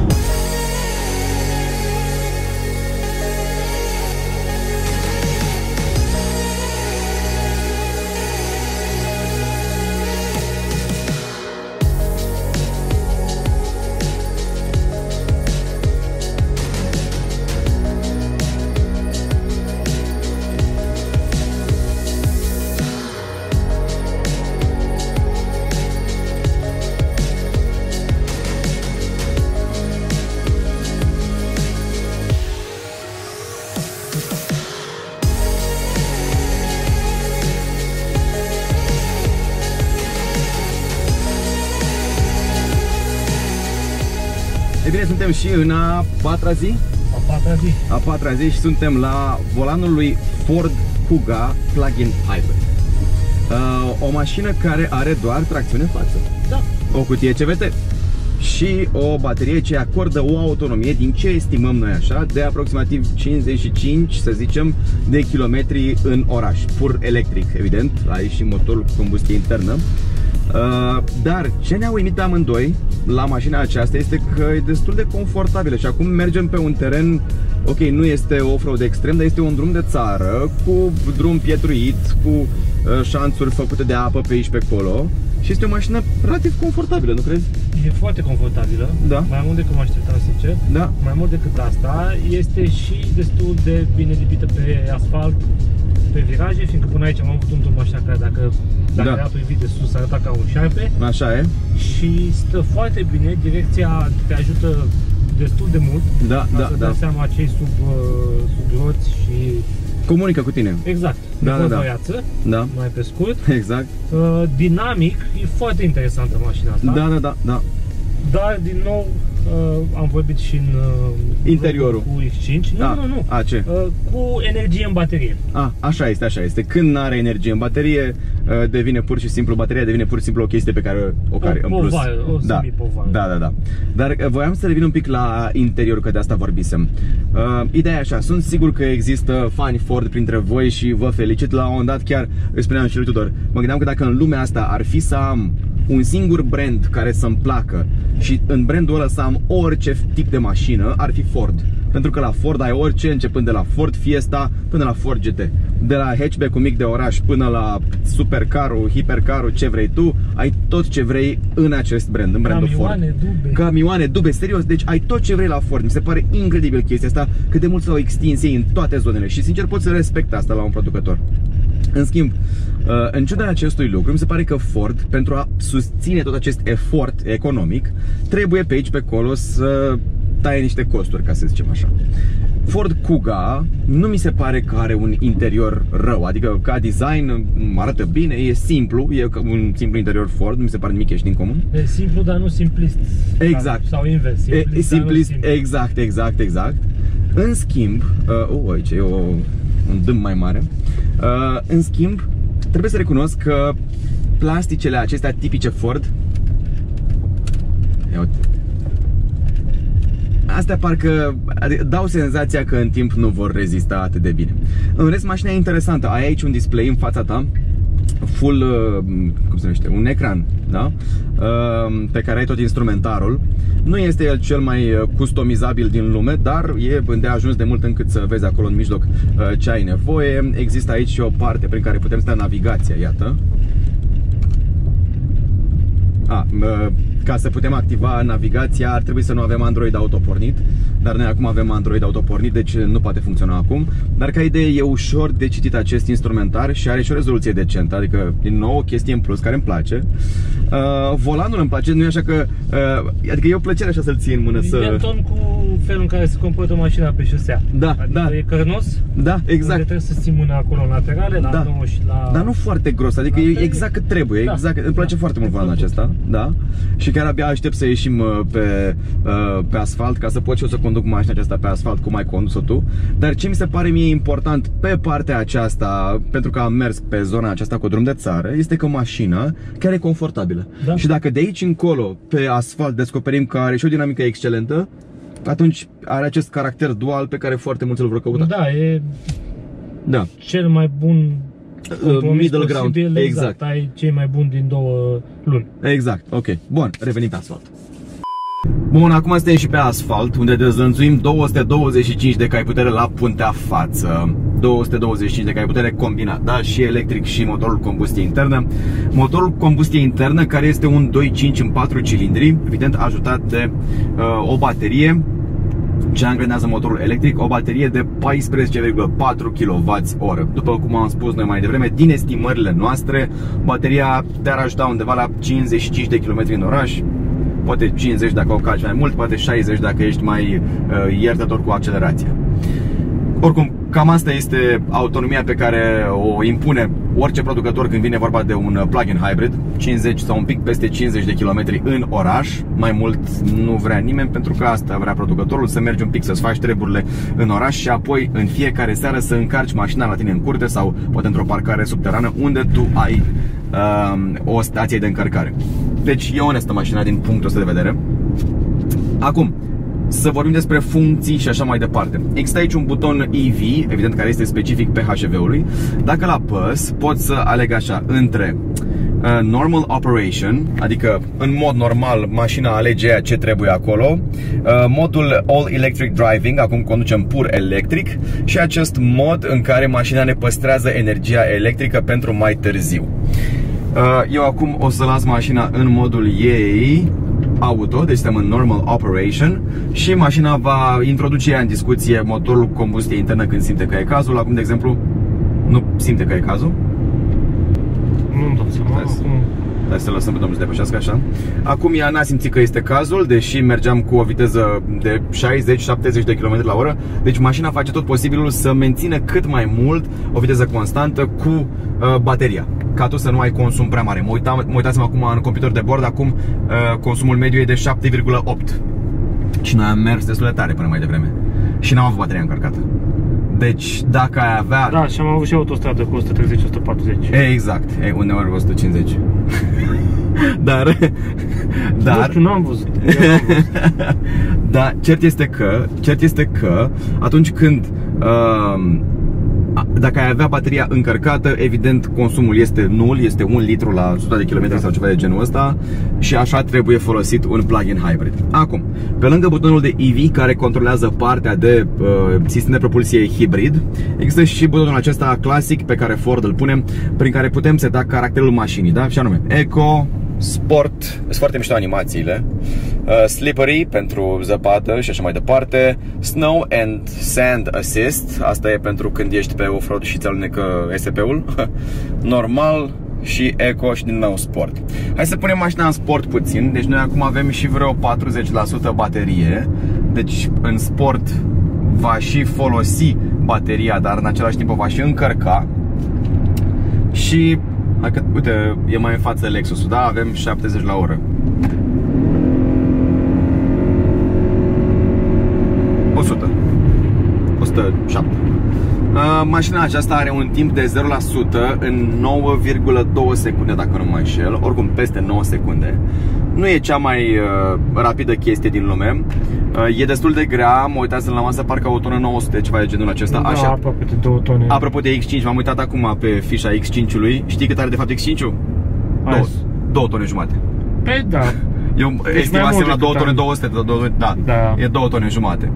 E bine, suntem și în a patra zi? A patra zi și suntem la volanul lui Ford Kuga Plug-in Hybrid. O mașină care are doar tracțiune în față. Da. O cutie CVT și o baterie ce acordă o autonomie, din ce estimăm noi așa, de aproximativ 55, să zicem, de kilometri în oraș. Pur electric, evident, aici și motorul cu combustie internă. Dar ce ne-a uimit pe amândoi la mașina aceasta este că e destul de confortabilă și acum mergem pe un teren, ok, nu este off-road extrem, dar este un drum de țară cu drum pietruit, cu șanțuri făcute de apă pe aici pe acolo și este o mașină relativ confortabilă, nu crezi? E foarte confortabilă, da. Mai mult decât mă așteptam, sincer. Da. Mai mult decât asta, este și destul de bine lipită pe asfalt, pe viraje, fiindcă până aici am avut un drum așa care dacă era privit de sus arăta ca un șarpe. Așa e. Și stă foarte bine, direcția te ajută destul de mult. Da. Să dai seama cei sub roți și comunică cu tine. Exact. Da. Mai pe scurt. Exact. Dinamic, e foarte interesantă mașina asta. Da. Dar din nou am vorbit și în interiorul cu X5. Nu. Ce? Cu energie în baterie. Așa este. Când nu are energie în baterie, devine pur și simplu o chestie pe care o în plus. O semi-povară. Da. Dar voiam să revin un pic la interior, că de asta vorbisem. Ideea e așa, sunt sigur că există fani Ford printre voi și vă felicit. La un moment dat chiar îi spuneam și lui Tudor, mă gândeam că dacă în lumea asta ar fi să am un singur brand care să-mi placă și în brandul ăla să am orice tip de mașină, ar fi Ford. pentru că la Ford ai orice, începând de la Ford Fiesta până la Ford GT. De la hatchback-ul mic de oraș până la supercarul, hipercarul, ce vrei tu, ai tot ce vrei în acest brand, în brandul Ford. Camioane, dube, serios, deci ai tot ce vrei la Ford. Mi se pare incredibil chestia asta, cât de mult s-au extins ei în toate zonele și sincer pot să respect asta la un producător. În schimb, în ciuda acestui lucru, mi se pare că Ford, pentru a susține tot acest efort economic, trebuie pe aici pe acolo să taie niște costuri, ca să zicem așa. Ford Kuga nu mi se pare că are un interior rău, adică ca design arată bine, e simplu, e un simplu interior Ford, nu mi se pare nimic ieșit din comun. E simplu, dar nu simplist. Exact. Sau invers, simplist, exact. În schimb, aici e un dâm mai mare. În schimb, trebuie să recunosc că plasticele acestea tipice Ford, astea parcă dau senzația că în timp nu vor rezista atât de bine. În rest, mașina e interesantă. Ai aici un display în fața ta, full, cum se numește, un ecran, da? Pe care ai tot instrumentarul. Nu este el cel mai customizabil din lume, dar e îndeajuns de mult încât să vezi acolo în mijloc ce ai nevoie. Există aici și o parte prin care putem sta navigația, iată. Ca să putem activa navigația ar trebui să nu avem Android Auto pornit, dar noi acum avem Android Auto pornit, deci nu poate funcționa acum. Dar ca idee e ușor de citit acest instrumentar și are și o rezoluție decentă, adică din nou o chestie în plus care îmi place. Volanul îmi place, nu e așa că, adică e o plăcere așa să-l ții în mână. E în ton cu felul în care se comportă mașina pe șosea. Adică e cărnos. Da, exact. Trebuie să ții mâna acolo în laterale, la 9 și la... Dar nu foarte gros, adică e exact cât trebuie, exact. Îmi place foarte mult volanul acesta, da? Și chiar abia aștept să ieșim pe asfalt ca să pot și eu să conduc mașina aceasta pe asfalt cum ai condus-o tu. Dar ce mi se pare mie important pe partea aceasta, pentru că am mers pe zona aceasta cu drum de țară, este că mașina chiar e confortabilă. Da. Și dacă de aici încolo pe asfalt descoperim că are și o dinamică excelentă, atunci are acest caracter dual pe care foarte mulți îl vor căuta. Da, e cel mai bun middle ground. Posibil, exact. Ai cei mai buni din 2 luni. Exact, ok. Bun, revenim pe asfalt. Bun, acum suntem și pe asfalt, unde dezlănțuim 225 de cai putere la puntea față. 225 de cai putere combinat, da? Și electric și motorul combustie internă. Motorul combustie internă care este un 2.5 în 4 cilindri, evident ajutat de o baterie ce angrenează motorul electric, o baterie de 14,4 kWh. După cum am spus noi mai devreme, din estimările noastre, bateria te-ar ajuta undeva la 55 de km în oraș, poate 50 dacă o calci mai mult, poate 60 dacă ești mai iertător cu accelerația. Oricum, cam asta este autonomia pe care o impune orice producător când vine vorba de un plug-in hybrid, 50 sau un pic peste 50 de km în oraș. Mai mult nu vrea nimeni, pentru că asta vrea producătorul, să mergi un pic, să-ți faci treburile în oraș și apoi în fiecare seară să încarci mașina la tine în curte sau poate într-o parcare subterană unde tu ai o stație de încărcare. Deci e onestă mașina din punctul ăsta de vedere. Acum, să vorbim despre funcții și așa mai departe. Există aici un buton EV, evident care este specific PHEV-ului. Dacă l apăs, pot să aleg așa între Normal Operation, adică în mod normal mașina alege aia ce trebuie acolo, modul All Electric Driving, acum conducem pur electric, și acest mod în care mașina ne păstrează energia electrică pentru mai târziu. Eu acum o să las mașina în modul ei auto, deci suntem în Normal Operation și mașina va introduce ea în discuție motorul combustie internă când simte că e cazul. Acum, de exemplu, nu simte că e cazul. Nu-mi dau seama. Hai să lăsăm pe domnul să depășească așa. Acum ea n-a simțit că este cazul, deși mergeam cu o viteză de 60-70 de km la oră. Deci mașina face tot posibilul să mențină cât mai mult o viteză constantă cu bateria, ca tu să nu ai consum prea mare. Mă uitați-mă acum în computer de bord, acum consumul mediu e de 7,8. Și noi am mers destul de tare până mai devreme și n-am avut bateria încărcată. Deci dacă ai avea... Da, și am avut și autostradă cu 130-140. Exact, uneori 150. Dar nu știu, n-am văzut. Dar cert este că atunci când Dacă ai avea bateria încărcată, evident consumul este nul, este 1 litru la 100 de km sau ceva de genul ăsta și așa trebuie folosit un plug-in hybrid. Acum, pe lângă butonul de EV care controlează partea de sistem de propulsie hibrid, există și butonul acesta clasic pe care Ford îl pune, prin care putem seta caracterul mașinii, da? Și anume Eco, Sport, sunt foarte mișto animațiile, Slippery pentru zăpadă și așa mai departe, Snow and Sand Assist, asta e pentru când ești pe off-road și ți alunecă SP-ul, Normal și Eco și din nou Sport. Hai să punem mașina în Sport puțin, deci noi acum avem și vreo 40% baterie, deci în Sport va și folosi bateria, dar în același timp o va și încărca. Și uite, e mai în față Lexus-ul, da? Avem 70 la oră. 107. Mașina aceasta are un timp de 0% în 9,2 secunde, dacă nu mă înșel, oricum peste 9 secunde. Nu e cea mai rapidă chestie din lume. E destul de grea, mă uitați la masă, parcă o tonă 900, ceva de genul acesta. Da, așa. aproape de 2 tone. Apropo de X5, m-am uitat acum pe fișa X5-ului. Știi cât are de fapt X5-ul? 2 tone jumate. Păi da. Eu estimasem la 2 tone 200, da, e 2 tone jumate.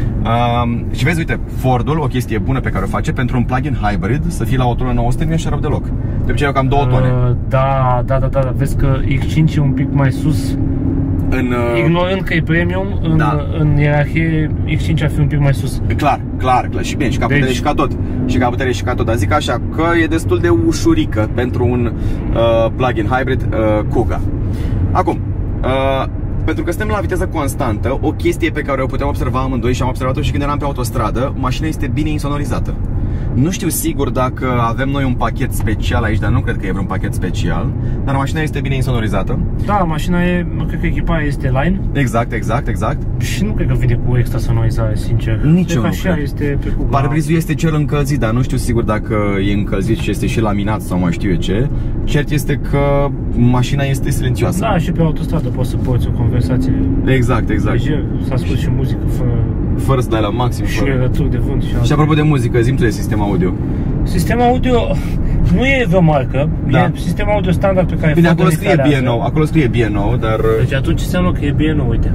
Și vezi, uite, Fordul, o chestie bună pe care o face pentru un plug-in hybrid, să fie la 1 tonă 900 nu e așa rău deloc. De obicei eu cam 2 tone. Da, vezi că X5 e un pic mai sus. Ignorând că e premium, în ierarhie X5 ar fi un pic mai sus. Clar, și bine, și ca putere și ca tot. Și ca putere și ca tot, dar zic așa, că e destul de ușurică pentru un plug-in hybrid Kuga. Acum, pentru că suntem la viteză constantă, o chestie pe care o putem observa amândoi și am observat-o și când eram pe autostradă, mașina este bine insonorizată. Nu știu sigur dacă avem noi un pachet special aici, dar nu cred că e vreun pachet special, dar mașina este bine insonorizată. Da, mașina e, cred că echiparea este Line. Exact. Și nu cred că vine cu extra sonorizare, sincer. Nici eu nu cred. Este pe Kuga. Parbrizul este cel încălzit, dar nu știu sigur dacă e încălzit și este și laminat sau mai știu eu ce. Cert este că mașina este silențioasă. Da, și pe autostradă poți să porți o conversație. Exact. Leger, să asculti și muzică fără să dai la maxim. Și rături de vânt. Și apropo de muzică, zi-mi tu de sistem audio. Sistem audio nu e vreo marcă, e sistem audio standard pe care acolo scrie B&O, dar... Deci atunci înseamnă că e B&O, uite.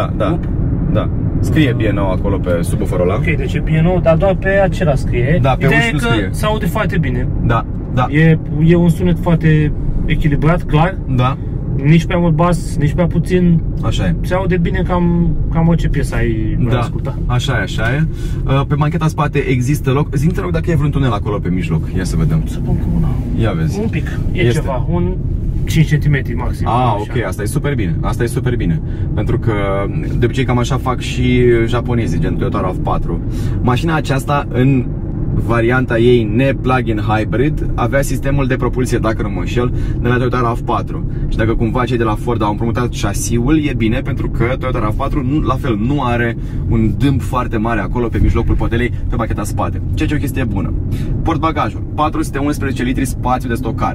Da. Scrie B&O acolo pe subwooferul ăla. Ok, deci e B&O, dar doar pe acela scrie. Da, pe uși nu scrie. Se aude foarte bine. Da. E un sunet foarte echilibrat, clar. Da. Nici prea mult bas, nici prea puțin. Așa e. Se aude bine cam orice piesă ai asculta. Așa e. Pe mancheta spate există loc. Zi-mi te rog dacă e vreun tunel acolo pe mijloc. Ia să vedem. Să pun cu una. Ia vezi. Un pic. Este ceva. Un 5 cm maxim. Ok, asta e super bine. Pentru că de obicei cam așa fac și japonezii, gen Toyota RAV4. Mașina aceasta în varianta ei ne-plug-in hybrid avea sistemul de propulsie, dacă nu mă înșel, de la Toyota RAV4. Și dacă cumva cei de la Ford au împrumutat șasiul, e bine, pentru că Toyota RAV4 la fel nu are un dâmb foarte mare acolo pe mijlocul potelei pe bacheta spate, ceea ce e o chestie bună. Portbagajul, 411 litri spațiu de stocare.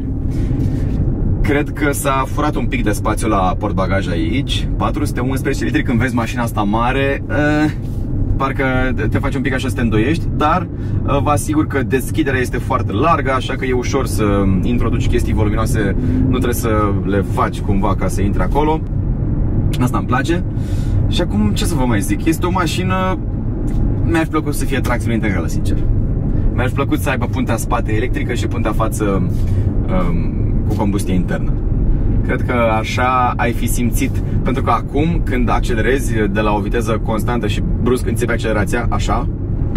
Cred că s-a furat un pic de spațiu la portbagaj aici. 411 litri, când vezi mașina asta mare, parcă te faci un pic așa să te îndoiești, dar vă asigur că deschiderea este foarte largă, așa că e ușor să introduci chestii voluminoase, nu trebuie să le faci cumva ca să intri acolo. Asta îmi place. Și acum ce să vă mai zic, este o mașină, mi-ar fi plăcut să fie tracțiune integrală, sincer. Mi-ar fi plăcut să aibă puntea spate electrică și puntea față cu combustie internă. Cred că așa ai fi simțit, pentru că acum când accelerezi de la o viteză constantă și brusc începe accelerația, așa,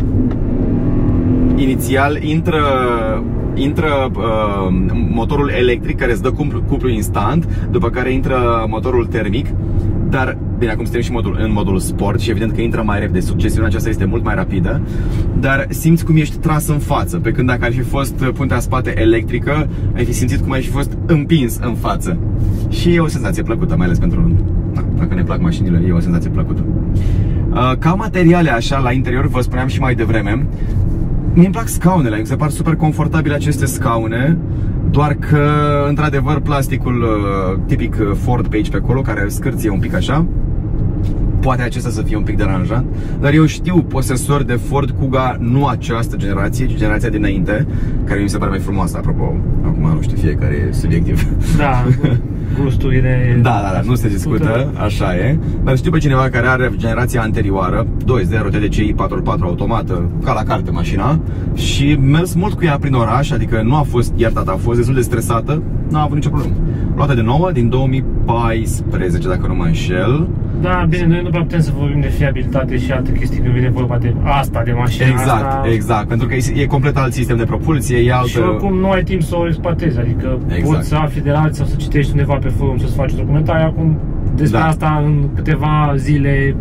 inițial intră motorul electric care îți dă cuplu instant, după care intră motorul termic, dar bine, acum suntem și în modul sport și evident că intră mai repede, succesiunea aceasta este mult mai rapidă, dar simți cum ești tras în față, pe când dacă ar fi fost puntea spate electrică, ai fi simțit cum ai fi fost împins în față. Și e o senzație plăcută, mai ales pentru, dacă ne plac mașinile, e o senzație plăcută. Ca materiale așa, la interior, vă spuneam și mai devreme, mi-mi plac scaunele, mi se par super confortabile aceste scaune, doar că, într-adevăr, plasticul tipic Ford pe aici, pe acolo, care scârție un pic așa, poate acesta să fie un pic deranjant, dar eu știu posesori de Ford Kuga, nu această generație, ci generația dinainte, care mi se pare mai frumoasă, apropo. Acum nu știu, fiecare e subiectiv. Da, gusturile... Da, nu se discută, așa e. Dar știu pe cineva care are generația anterioară, 2.0 TDCi 4x4 automată, ca la carte mașina, și mers mult cu ea prin oraș, adică nu a fost iertată, a fost destul de stresată, n-a avut nicio problemă. Luată de nouă, din 2014, dacă nu mă înșel. Da, bine, noi nu prea putem să vorbim de fiabilitate și alte chestii când vine vorba de asta, de mașina asta. Exact, pentru că e complet alt sistem de propulsie, e altă... Și oricum nu ai timp să o exploatezi, adică poți să afli de la alții sau să citești undeva pe forum să-ți faci documentare, acum despre asta în câteva zile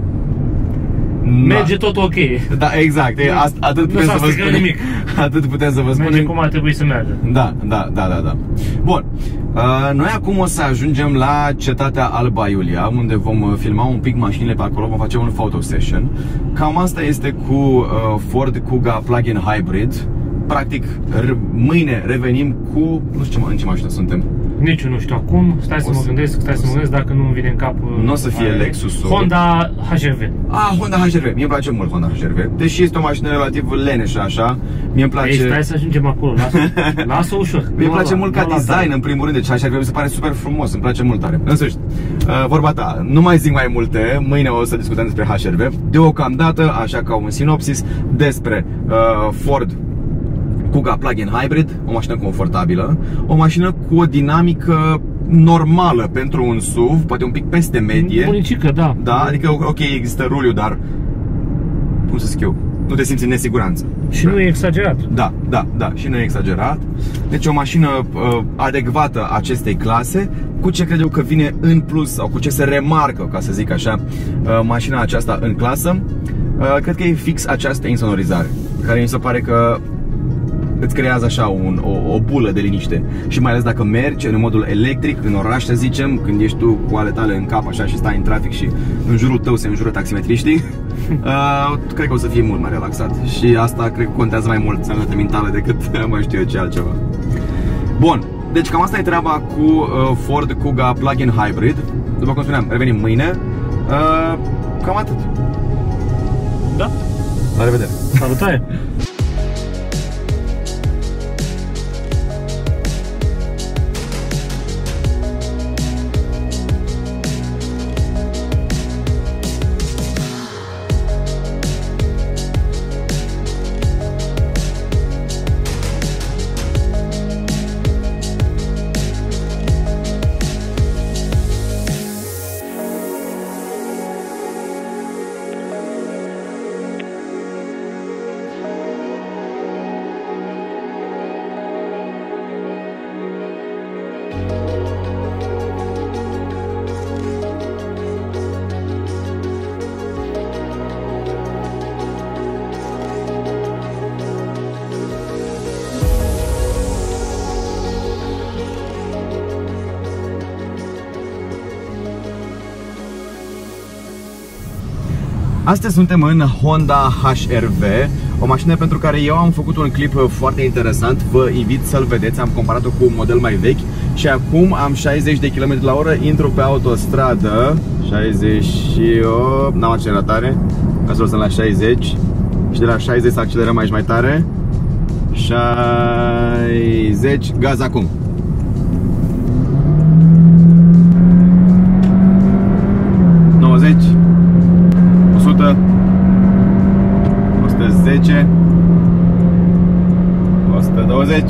merge tot ok. Da, exact, atât putem să vă spun. Nimic. Atât putem să vă spunem. Merge cum ar trebui să meargă. Da. Bun. Noi acum o să ajungem la Cetatea Alba Iulia, unde vom filma un pic mașinile pe acolo, vom face un photo session. Cam asta este cu Ford Kuga Plug-in Hybrid. Practic, mâine revenim cu... Nu știu în ce mașină suntem. Nici eu nu știu acum, stai să mă gândesc dacă nu îmi vine în cap... Nu o să fie Lexus-ul. Honda HR-V. Honda HR-V, mie îmi place mult Honda HR-V. Deși este o mașină relativ leneșă așa, mie îmi place... Stai să ajungem acolo, lasă ușor. Mie îmi place mult ca design, în primul rând, deci HR-V mi se pare super frumos, îmi place mult tare. În sfârșit, vorba ta, nu mai zic mai multe, mâine o să discutăm despre HR-V. Deocamdată, așa ca un sinopsis, despre Ford Kuga Plug-in Hybrid, o mașină confortabilă, o mașină cu o dinamică normală pentru un SUV, poate un pic peste medie. Bunicică, da. Da, adică ok, există ruliu, dar cum să zic eu, nu te simți în nesiguranță. Și nu e exagerat. Da, și nu e exagerat. Deci o mașină adecvată acestei clase, cu ce cred eu că vine în plus, sau cu ce se remarcă, ca să zic așa, mașina aceasta în clasă, cred că e fix această insonorizare, care mi se pare că îți creează așa o bulă de liniște. Și mai ales dacă mergi în modul electric, în oraș, să zicem, când ești tu cu ale tale în cap așa și stai în trafic și în jurul tău se înjură taximetriștii, cred că o să fii mult mai relaxat. Și asta cred că contează mai mult, sănătate mentală, decât mai știu eu ce altceva. Bun, deci cam asta e treaba cu Ford Kuga Plug-in Hybrid. După cum spuneam, revenim mâine. Cam atât. Da. La revedere. Salutare. Astăzi suntem în Honda HR-V, o mașină pentru care eu am făcut un clip foarte interesant. Vă invit să-l vedeți, am comparat-o cu un model mai vechi. Și acum am 60 de km la oră, intru pe autostradă, 68, n-am accelerat tare, ca să lăsăm la 60. Și de la 60 să accelerăm aici mai tare. 60, gaz acum. ...100, 110, 120,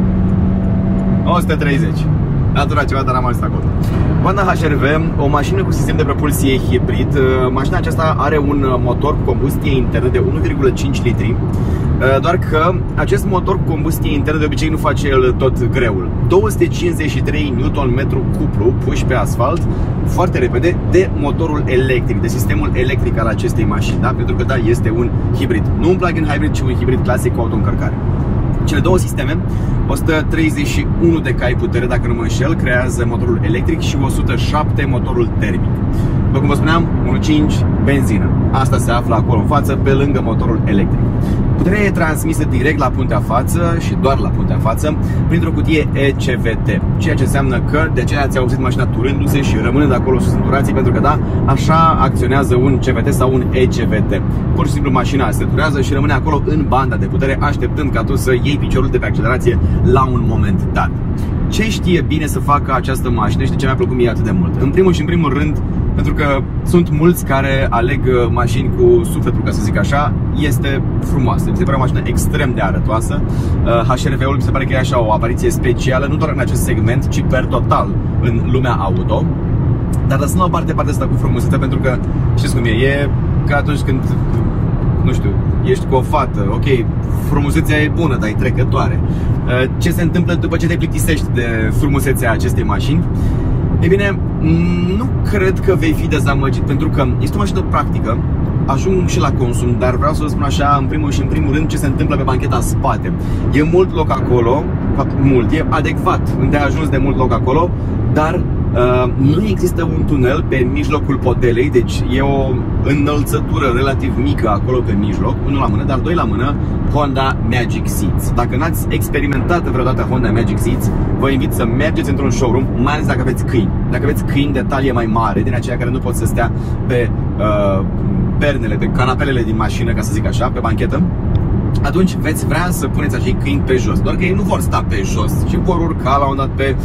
130. A durat ceva, dar am ajuns acolo. Honda HR-V, o mașină cu sistem de propulsie hibrid. Mașina aceasta are un motor cu combustie internă de 1,5 litri. Doar că acest motor cu combustie internă de obicei nu face el tot greul. 253 Nm cuplu puși pe asfalt foarte repede de motorul electric, de sistemul electric al acestei mașini, da? Pentru că da, este un hibrid. Nu un plug-in hybrid, ci un hibrid clasic cu autoîncărcare. Cele două sisteme, 131 de cai putere, dacă nu mă înșel, creează motorul electric și 107 motorul termic. După cum vă spuneam, 1.5 benzină. Asta se află acolo în față, pe lângă motorul electric. Puterea e transmisă direct la puntea față și doar la puntea față printr-o cutie ECVT, ceea ce înseamnă că de aceea ți-a auzit mașina turându-se și rămânând acolo sus în turații, pentru că da, așa acționează un CVT sau un ECVT. Pur și simplu mașina se turează și rămâne acolo în banda de putere, așteptând ca tu să iei piciorul de pe accelerație la un moment dat. Ce știe bine să facă această mașină și de ce mi-a plăcut mie atât de mult? În primul rând, pentru că sunt mulți care aleg mașini cu sufletul, ca să zic așa, este frumoasă. Mi se pare o mașină extrem de arătoasă. HRV-ul mi se pare că e așa o apariție specială, nu doar în acest segment, ci per total în lumea auto. Dar lăsând la o partea asta cu frumusețea, pentru că știți cum e ca atunci când, nu știu, ești cu o fată, ok, frumusețea e bună, dar e trecătoare. Ce se întâmplă după ce te plictisești de frumusețea acestei mașini? Ei bine, nu cred că vei fi dezamăgit, pentru că este o mașină practică. Ajung și la consum, dar vreau să vă spun așa, în primul rând, ce se întâmplă pe bancheta spate. E mult loc acolo, e adecvat, unde a ajuns de mult loc acolo, dar nu există un tunel pe mijlocul podelei, deci e o înălțătură relativ mică acolo pe mijloc, unul la mână, dar doi la mână, Honda Magic Seats. Dacă n-ați experimentat vreodată Honda Magic Seats, vă invit să mergeți într-un showroom, mai ales dacă aveți câini. Dacă aveți câini de talie mai mare, din aceia care nu pot să stea pe pernele, pe canapelele din mașină, ca să zic așa, pe banchetă, atunci veți vrea să puneți acei câini pe jos. Doar că ei nu vor sta pe jos, ci vor urca la un dat pe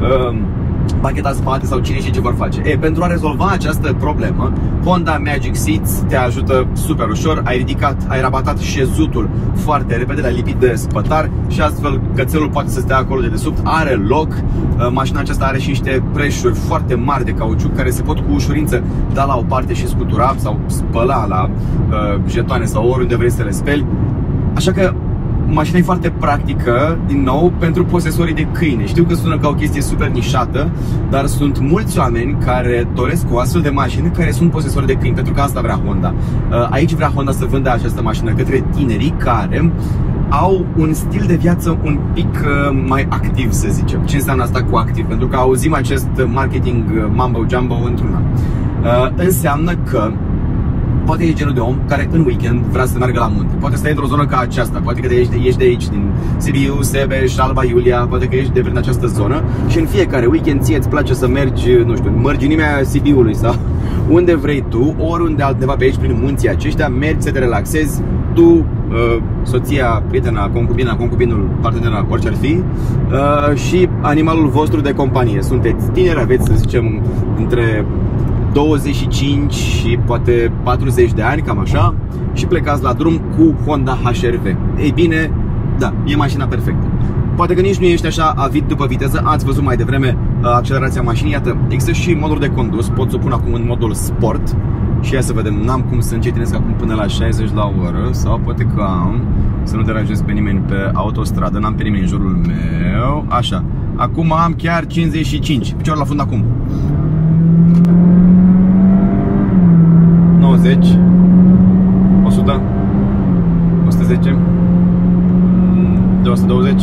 bancheta spate sau cine și ce vor face. Pentru a rezolva această problemă, Honda Magic Seats te ajută super ușor. Ai rabatat șezutul foarte repede, l-ai lipit de spătar și astfel cățelul poate să stea acolo de desubt, are loc. Mașina aceasta are și niște preșuri foarte mari de cauciuc care se pot cu ușurință da la o parte și scutura sau spăla la jetoane sau oriunde vrei să le speli. Așa că mașina e foarte practică, din nou, pentru posesorii de câine. Știu că sună ca o chestie super nișată, dar sunt mulți oameni care doresc o astfel de mașină, care sunt posesori de câini, pentru că asta vrea Honda. Aici vrea Honda să vândă această mașină către tinerii care au un stil de viață un pic mai activ, să zicem. Ce înseamnă asta cu activ? Pentru că auzim acest marketing mambo-jumbo într-una. Înseamnă că poate e genul de om care în weekend vrea să meargă la munte. Poate să într-o zonă ca aceasta, poate că ești de aici, din Sibiu, Sebeș, Alba Iulia, poate că ești de prin această zonă și în fiecare weekend ție îți place să mergi, nu știu, în mărginimea Sibiului sau unde vrei tu, oriunde altundeva pe aici, prin munții aceștia, mergi să te relaxezi, tu, soția, prietena, concubina, concubinul, partenera, orice ar fi, și animalul vostru de companie. Sunteți tineri, aveți, să zicem, între 25 și poate 40 de ani, cam așa, și plecați la drum cu Honda HR-V. Ei bine, da, e mașina perfectă. Poate că nici nu ești așa avid după viteză, ați văzut mai devreme accelerația mașinii. Iată, există și moduri de condus, pot să o pun acum în modul sport. Și ia să vedem, n-am cum să încetinesc acum până la 60 la oră, sau poate că am, să nu deranjez pe nimeni pe autostradă, n-am pe nimeni în jurul meu. Așa, acum am chiar 55, picior la fund acum. 90, 100, 110, 220,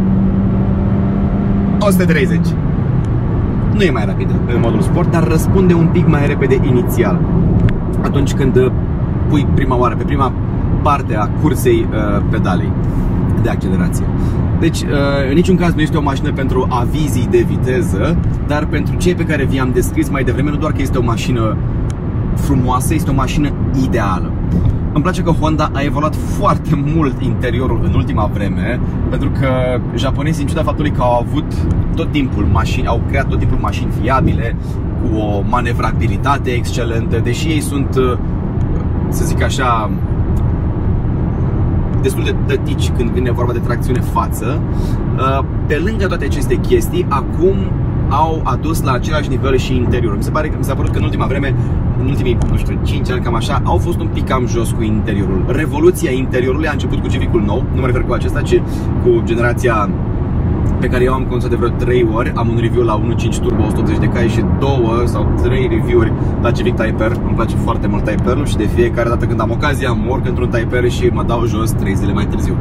130. Nu e mai rapidă în modul sport, dar răspunde un pic mai repede inițial. Atunci când pui prima oară pe prima parte a cursei pedalei de accelerație. Deci, în niciun caz nu este o mașină pentru avizii de viteză, dar pentru cei pe care vi-am descris mai devreme, nu doar că este o mașină frumoasă, este o mașină ideală. Îmi place că Honda a evoluat foarte mult interiorul în ultima vreme, pentru că japonezii, în ciuda faptului că au avut tot timpul mașini, au creat tot timpul mașini fiabile, cu o manevrabilitate excelentă, deși ei sunt, să zic așa, destul de tătici când vine vorba de tracțiune față. Pe lângă toate aceste chestii, acum au adus la același nivel și interiorul. Mi s-a părut că în ultima vreme, în ultimii, nu știu, 5 ani, cam așa, au fost un pic cam jos cu interiorul. Revoluția interiorului a început cu Civicul nou, nu mă refer cu acesta, ci cu generația pe care eu am condus de vreo 3 ori. Am un review la 1.5 Turbo 180 de cai și 2 sau 3 review-uri la Civic Type R. Îmi place foarte mult Type R-ul și de fiecare dată când am ocazia mă urc într-un Type R și mă dau jos 3 zile mai târziu.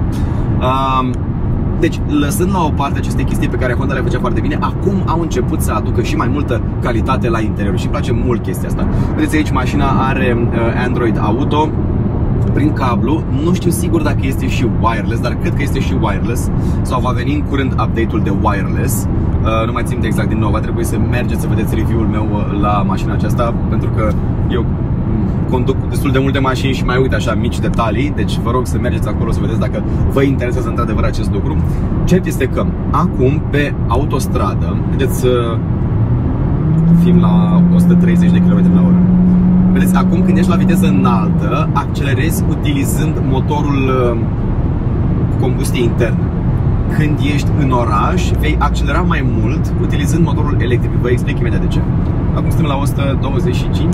Deci, lăsând la o parte aceste chestii pe care Honda le făcea foarte bine, acum au început să aducă și mai multă calitate la interior și îmi place mult chestia asta. Vedeți aici, mașina are Android Auto, prin cablu. Nu știu sigur dacă este și wireless, dar cred că este și wireless, sau va veni în curând update-ul de wireless. Nu mai țin exact din nou, va trebui să mergeți să vedeți review-ul meu la mașina aceasta, pentru că eu conduc destul de multe mașini și mai uit așa mici detalii. Deci vă rog să mergeți acolo să vedeți dacă vă interesează într-adevăr acest lucru. Cert este că acum pe autostradă, vedeți să fim la 130 de km/h. Vedeți, acum când ești la viteză înaltă, accelerezi utilizând motorul cu combustie internă. Când ești în oraș, vei accelera mai mult utilizând motorul electric. Vă explic imediat de ce. Acum suntem la 125.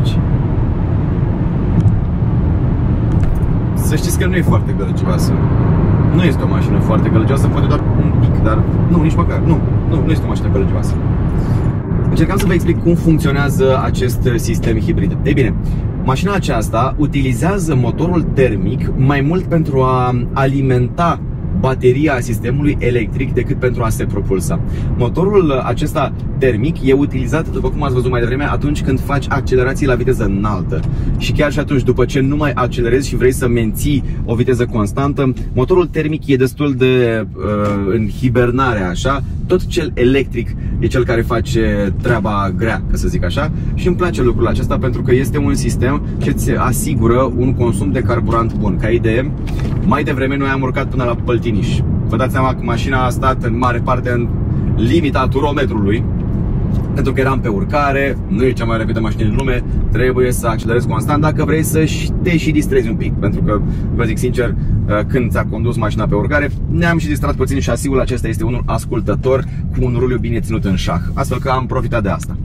Să știți că nu e foarte gălăgioasă. Nu este o mașină foarte gălăgioasă, poate doar un pic, dar nu, nici măcar. Nu este o mașină gălăgioasă. Încercam să vă explic cum funcționează acest sistem hibrid. Ei bine, mașina aceasta utilizează motorul termic mai mult pentru a alimenta bateria sistemului electric decât pentru a se propulsa. Motorul acesta termic e utilizat, după cum ați văzut mai devreme, atunci când faci accelerații la viteză înaltă. Și chiar și atunci, după ce nu mai accelerezi și vrei să menții o viteză constantă, motorul termic e destul de în hibernare, așa. Tot cel electric e cel care face treaba grea, ca să zic așa. Și îmi place lucrul acesta pentru că este un sistem ce îți asigură un consum de carburant bun. Ca idee, mai devreme noi am urcat până la Păltiniș. Vă dați seama că mașina a stat în mare parte în limita turometrului, pentru că eram pe urcare, nu e cea mai repede mașină din lume, trebuie să accelerezi constant dacă vrei să te și distrezi un pic. Pentru că, vă zic sincer, când ți-a condus mașina pe urcare, ne-am și distrat puțin și asiul acesta este unul ascultător cu un ruliu bine ținut în șah. Astfel că am profitat de asta.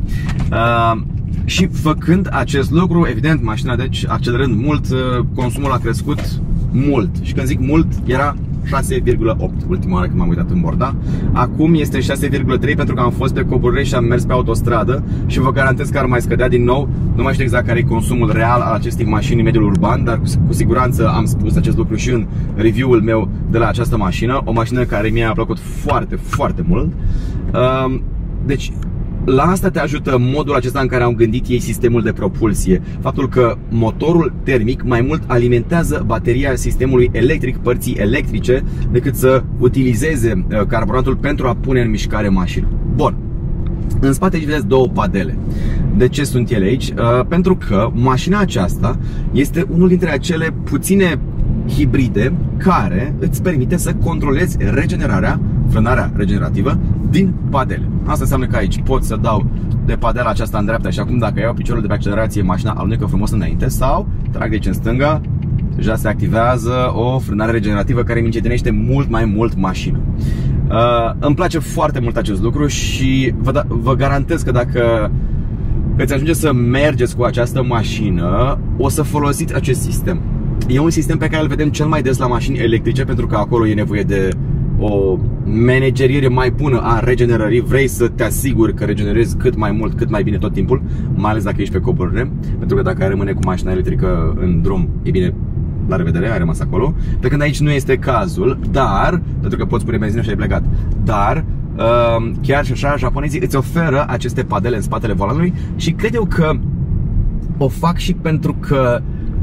Și făcând acest lucru, evident, mașina, deci, accelerând mult, consumul a crescut mult. Și când zic mult, era 6,8 ultima oară când m-am uitat în bord, da? Acum este 6,3 pentru că am fost pe coborâre și am mers pe autostradă și vă garantez că ar mai scădea din nou. Nu mai știu exact care e consumul real al acestei mașini în mediul urban, dar cu siguranță am spus acest lucru și în review-ul meu de la această mașină. O mașină care mi-a plăcut foarte, foarte mult. Deci la asta te ajută modul acesta în care au gândit ei sistemul de propulsie. Faptul că motorul termic mai mult alimentează bateria sistemului electric, părții electrice, decât să utilizeze carburantul pentru a pune în mișcare mașina. Bun. În spate aici vedeți două padele. De ce sunt ele aici? Pentru că mașina aceasta este unul dintre acele puține hibride care îți permite să controlezi regenerarea, frânarea regenerativă din padele. Asta înseamnă că aici pot să dau de padela aceasta în dreapta și acum dacă iau piciorul de pe accelerație, mașina alunecă frumos înainte, sau trag de aici în stânga, deja se activează o frânare regenerativă care îmi încetinește mult mai mult mașina. Îmi place foarte mult acest lucru și vă garantez că dacă veți ajunge să mergeți cu această mașină, o să folosiți acest sistem. E un sistem pe care îl vedem cel mai des la mașini electrice, pentru că acolo e nevoie de o manageriere mai bună a regenerării. Vrei să te asiguri că regenerezi cât mai mult, cât mai bine tot timpul, mai ales dacă ești pe coborâre, pentru că dacă ai rămâne cu mașina electrică în drum, e bine, la revedere, ai rămas acolo. Pe când aici nu este cazul, dar, pentru că poți pune benzină și ai plecat, dar chiar și așa, japonezii îți oferă aceste padele în spatele volanului și cred eu că o fac și pentru că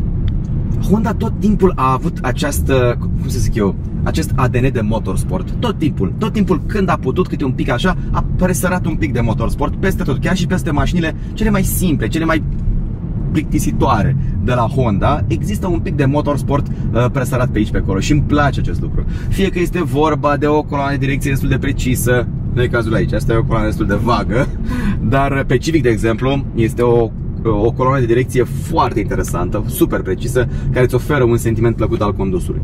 Honda tot timpul a avut această, cum să zic eu, acest ADN de motorsport. Tot timpul când a putut, câte un pic așa, a presărat un pic de motorsport peste tot, chiar și peste mașinile cele mai simple, cele mai plictisitoare de la Honda. Există un pic de motorsport presărat pe aici, pe acolo, și îmi place acest lucru. Fie că este vorba de o coloană de direcție destul de precisă, nu e cazul aici, asta e o coloană destul de vagă, dar pe Civic, de exemplu, este o coloană de direcție foarte interesantă, super precisă, care îți oferă un sentiment plăcut al condusului.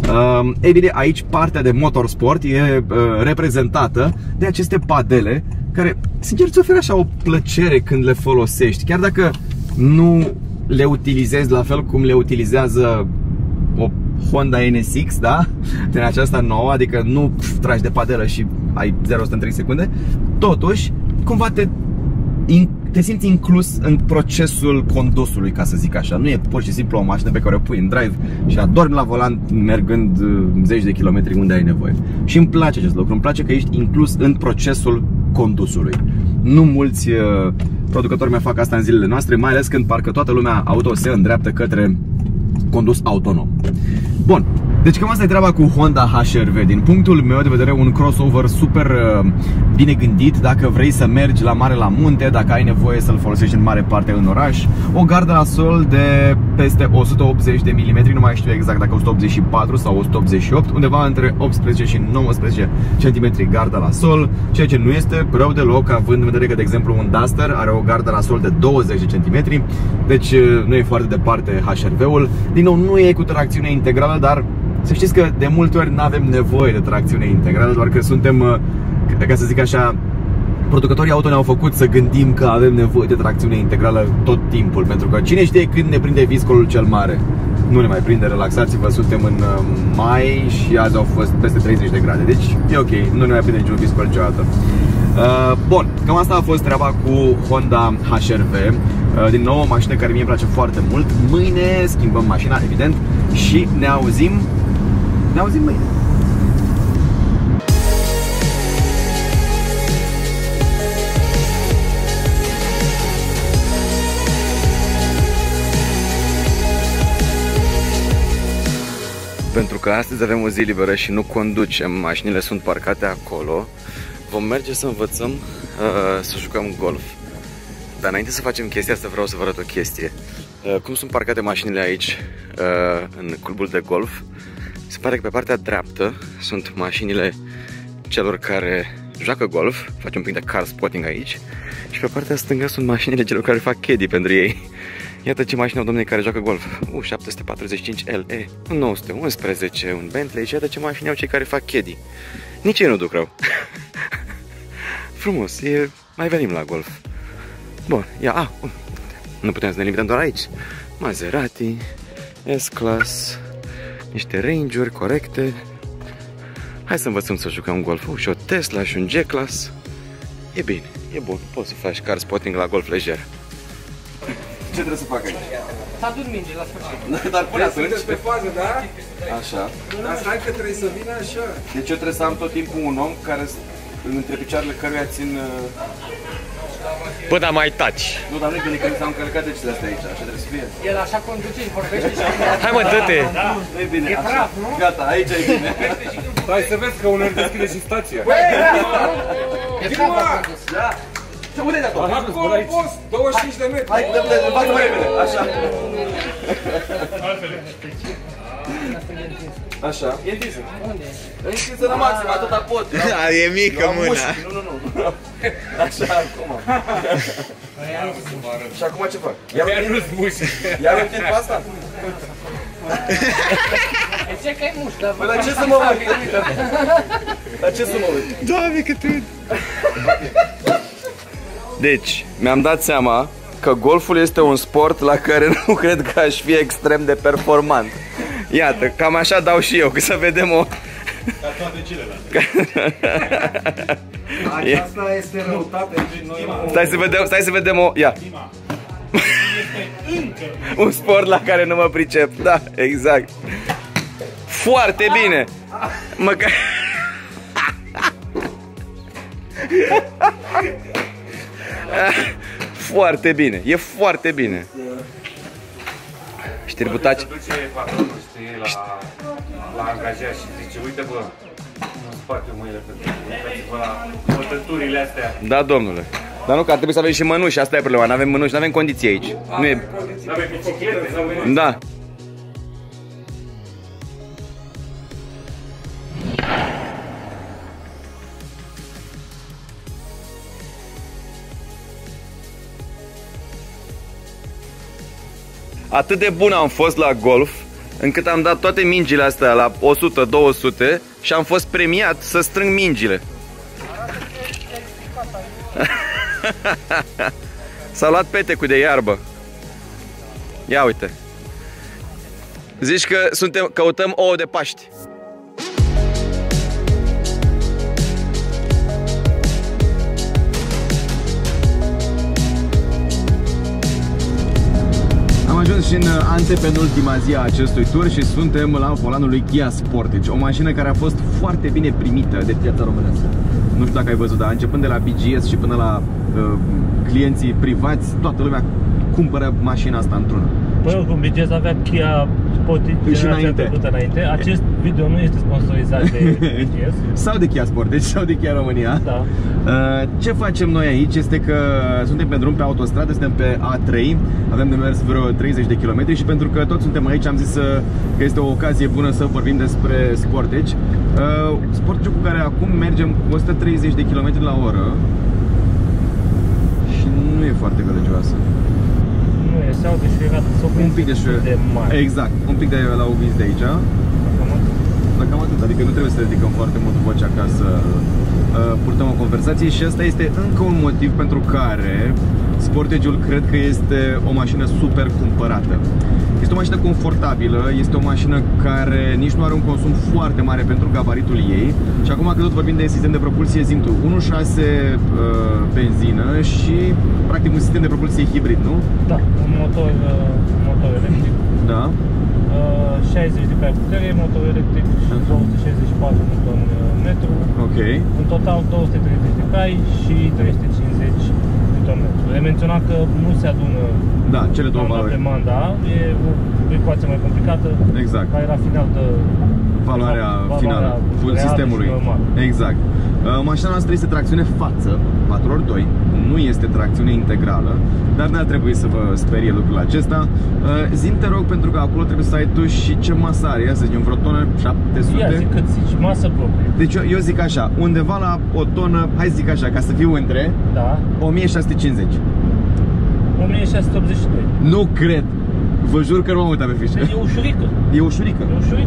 Ei bine, aici partea de motorsport e reprezentată de aceste padele care, sincer, îți oferă așa o plăcere când le folosești, chiar dacă nu le utilizezi la fel cum le utilizează o Honda NSX, da? Din aceasta nouă, adică nu tragi de padelă și ai 0-100 în 3 secunde. Totuși, cumva te simți inclus în procesul condusului, ca să zic așa. Nu e pur și simplu o mașină pe care o pui în drive și adormi la volan mergând zeci de kilometri unde ai nevoie. Și îmi place acest lucru, îmi place că ești inclus în procesul condusului. Nu mulți producători mai fac asta în zilele noastre, mai ales când parcă toată lumea auto se îndreaptă către condus autonom. Bun, deci cam asta e treaba cu Honda HR-V. Din punctul meu de vedere, un crossover super bine gândit dacă vrei să mergi la mare, la munte, dacă ai nevoie să-l folosești în mare parte în oraș. O gardă la sol de peste 180 de mm, nu mai știu exact dacă 184 sau 188, undeva între 18 și 19 cm gardă la sol, ceea ce nu este rău deloc, având în vedere că, de exemplu, un Duster are o gardă la sol de 20 cm, deci nu e foarte departe HR-V-ul. Din nou, nu e cu tracțiune integrală, dar să știți că de multe ori nu avem nevoie de tracțiune integrală, doar că suntem, ca să zic așa, producătorii auto ne-au făcut să gândim că avem nevoie de tracțiune integrală tot timpul, pentru că cine știe când ne prinde viscolul cel mare. Nu ne mai prinde, relaxați-vă, suntem în mai și azi au fost peste 30 de grade, deci e ok, nu ne mai prinde niciun viscol niciodată. Bun, cam asta a fost treaba cu Honda HR-V. Din nou, o mașină care mie îmi place foarte mult. Mâine schimbăm mașina, evident, și ne auzim mâine. Pentru că astăzi avem o zi liberă și nu conducem, mașinile sunt parcate acolo, vom merge să învățăm să jucăm golf. Dar înainte să facem chestia asta, vreau să vă arăt o chestie. Cum sunt parcate mașinile aici în clubul de golf, se pare că pe partea dreaptă sunt mașinile celor care joacă golf, facem un pic de car spotting aici, și pe partea stângă sunt mașinile celor care fac caddy pentru ei. Iată ce mașini au domnii care joacă golf. 745 LE, un 911, un Bentley, și iată ce mașini au cei care fac caddy. Nici ei nu duc rău. Frumos, mai venim la golf. Bun, ia, nu putem să ne limităm doar aici. Maserati, S-Class, niște Range-uri corecte. Hai să învățăm să jucăm golf. Și o Tesla și un G-Class. E bine, e bun, poți să faci car spotting la golf lejer. Ce trebuie să fac aici? Să adun minge la sfârșit. Dar până atunci... Sunteți pe fază, da? Așa. Dar stai că trebuie să vină așa. Deci eu trebuie să am tot timpul un om care, între picioarele căruia țin... Bă, dar mai taci. Nu, dar nu-i bine că s-au încălcat decizia astea aici, așa trebuie să fie. El așa conduce și vorbește și... Hai mă, dă-te! Nu-i bine, E așa. praf, nu? Gata, aici e bine. Stai să vezi că uneori deschide și stația. E praf a condus. Da. Unde-i de acolo? Acolo post, 25 de metri. Hai, dă-mi, fac mai repede, așa. Așa, e întinsă. Unde? E întinsă la maxim, atâta pot. Da, e mică mâna. Nu. Așa, acum. Și acum ce fac? Iar nu-ți muși. Iar întind pe asta? E ce că e muș, dar... Păi la ce să mă uit? La ce să mă uit? Doamne, cât râd! Deci, mi-am dat seama că golful este un sport la care nu cred că aș fi extrem de performant. Iată, cam așa dau și eu, că să vedem o... Ca toate celelalte. Aceasta este răutate, deci noi... Stai să vedem o... Ia. Un sport la care nu mă pricep. Da, exact. Foarte bine. Măcar... Foarte bine, e foarte bine. Și tributaci. Se duce patronul, știi, la angajat și zice, uite bă, nu spate mâinile pentru uitați-vă la bătăturile astea. Da, domnule. Dar nu, că ar trebui să avem și mănuși, asta e problema, nu avem mănuși, nu avem condiții aici. Nu e... N-avem biciclete, n-avem... Da. Atât de bun am fost la golf, încât am dat toate mingile astea la 100-200 și am fost premiat să strâng mingile. S-a luat petecul de iarbă. Ia uite. Zici că căutăm ouă de Paști. Am ajuns și în antepenultima zi a acestui tur și suntem la volanul lui Kia Sportage, o mașină care a fost foarte bine primită de piața românească. Nu știu dacă ai văzut, dar începând de la BGS și până la clienții privați, toată lumea cumpără mașina asta într-una. Păi oricum, BGS avea Kia Sportage și înainte. Acest video nu este sponsorizat de BGS sau de Kia Sportage sau de Kia România. Da. Ce facem noi aici este că suntem pe drum pe autostradă, suntem pe A3, avem de mers vreo 30 de km și pentru că toți suntem aici am zis că este o ocazie bună să vorbim despre Sportage. Sportage cu care acum mergem cu 130 de km la oră și nu e foarte gălăgioasă. Nu e, se aude șuierat, un pic de mare. Exact, un pic de la oglinzi de aici. Cam atât, adică nu trebuie să ridicăm foarte mult vocea ca să purtăm o conversație și asta este încă un motiv pentru care Sportage-ul cred că este o mașină super cumpărată. Este o mașină confortabilă, este o mașină care nici nu are un consum foarte mare pentru gabaritul ei. Și acum că tot vorbim de sistem de propulsie, zi-mi tu, 1.6 benzină și practic un sistem de propulsie hibrid, nu? Da, un motor electric. Da. 60 de cai putere, motor electric și 264 Nm. Ok. În total 230 de cai și 350 Nm. E menționat că nu se adună cele două valori. Pe manda, e o ecuație mai complicată. Exact. Care la final dă valoarea finală sistemului. Exact. Mașina noastră este tracțiune față, 4x2, nu este tracțiune integrală, dar n-ar trebui să vă sperie lucrul acesta. Zi-mi, te rog, pentru că acolo trebuie să ai tu și ce masă are, ia să zicem, vreo tonă 700? Ia, zic cât zici, masă proprie. Deci eu zic așa, undeva la o tonă, hai să zic așa, ca să fiu între, 1650. 1682. Nu cred! Vă jur că nu m-am uitat pe fișe. E ușurică. E ușurică.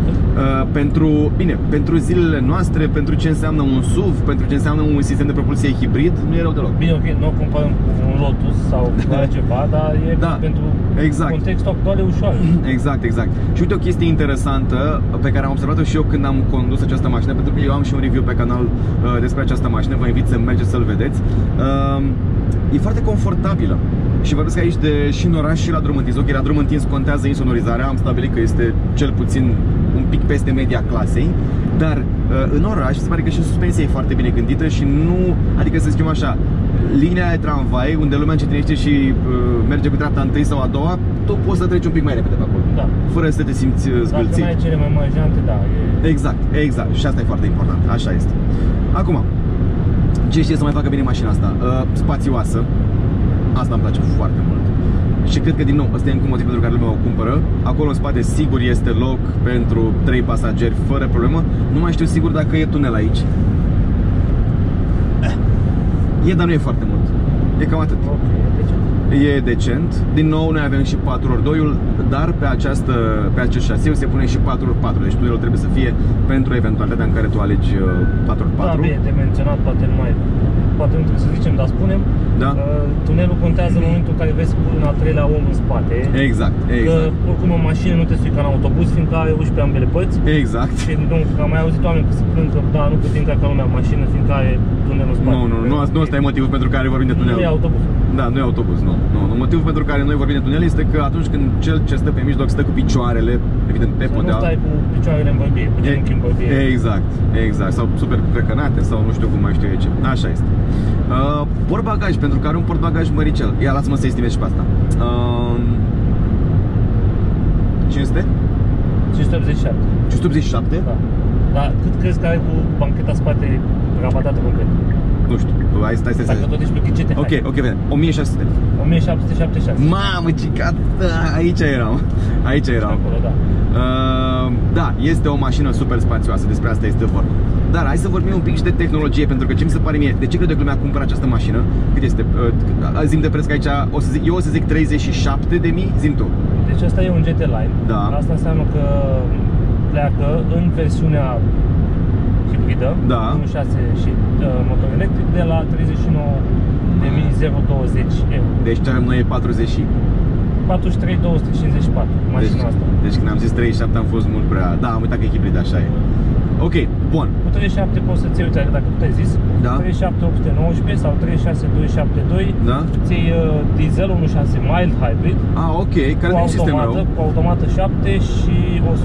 Pentru zilele noastre, pentru ce înseamnă un SUV, pentru ce înseamnă un sistem de propulsie hibrid, nu e rău deloc. Bine, ok, nu o comparăm cu un Lotus sau cu altceva, dar e pentru contextul actual e ușoară. Exact. Și uite o chestie interesantă pe care am observat-o și eu când am condus această mașină, pentru că eu am și un review pe canal despre această mașină, vă invit să mergeți să-l vedeți. E foarte confortabilă. Și vorbesc aici și în oraș și la drum întins. Ok, la drum întins contează insonorizarea, am stabilit că este cel puțin un pic peste media clasei. Dar în oraș se pare că și suspensia e foarte bine gândită și nu, adică să zicem așa, linia de tramvai unde lumea încetinește și merge cu dreapta întâi sau a doua, tu poți să treci un pic mai repede pe acolo, fără să te simți zgâlțit. Dacă mai ai cele mai mari jante, Exact, și asta e foarte important, așa este. Acum, ce știe să mai facă bine mașina asta? Spațioasă. Asta îmi place foarte mult. Și cred că din nou, ăsta e încă un motiv pentru care lumea o cumpără. Acolo în spate sigur este loc pentru 3 pasageri fără problemă. Nu mai știu sigur dacă e tunel aici. E, dar nu e foarte mult. E cam atât. E decent. Din nou noi avem și 4x2-ul, dar pe acest șaseu se pune și 4x4. Deci tunelul trebuie să fie pentru eventualitatea în care tu alegi 4x4. Da, bine, de menționat, poate nu trebuie să zicem, dar spunem. Tunelul contează în momentul în care vezi să pui un al treilea om în spate. Exact. Că oricum o mașină nu te sui ca în autobuz, fiindcă are uși pe ambele părți. Exact. Și am mai auzit oameni că se plâng că nu putem intra ca lumea în mașină, fiindcă are tunelul în spate. Nu ăsta e motivul pentru care vorbim de tunel. Nu e autobuz. Da, nu e autobuz, nu. Motivul pentru care noi vorbim de tunel este că atunci când cel ce stă pe mijloc stă cu picioarele, evident, pe podea. Nu stai cu picioarele în bărbie, cu genunchi în bărbie. Exact. Sau super precănate sau nu știu cum mai știu eu ce. Așa este. Portbagaj, pentru că are un portbagaj măricel. Ia, lasă-mă să estimez și pe asta. 500? 587. 587? Da. Dar cât crezi că are cu bancheta spate rabatată complet? Nu știu, hai să dacă tot ești pe ghicete, ok, bine. 1600. 1776. Mamă, cicat, aici eram. Acolo, da, este o mașină super spațioasă, despre asta este vorba. Dar hai să vorbim un pic și de tehnologie, pentru că ce mi se pare mie, de ce crede că lumea cumpără această mașină? Cât este? Zim de preț aici, eu o să zic 37.000, zim tu. Deci asta e un GT Line. Asta înseamnă că pleacă în versiunea hibridă, 1.6 și motor electric, de la 39.020 euro. Deci ce avem noi e 40 și 43.254 mașina asta. Deci când am zis 37 am fost mult prea... Da, am uitat că e hibrid, așa e. Ok, bun. Cu 37 poți să-ți iei, uite, dacă tu ai zis, 37819 sau 36272, ți iei diesel 1.6 mild hybrid. Ok, care e sistemul rău? Cu automată 7 și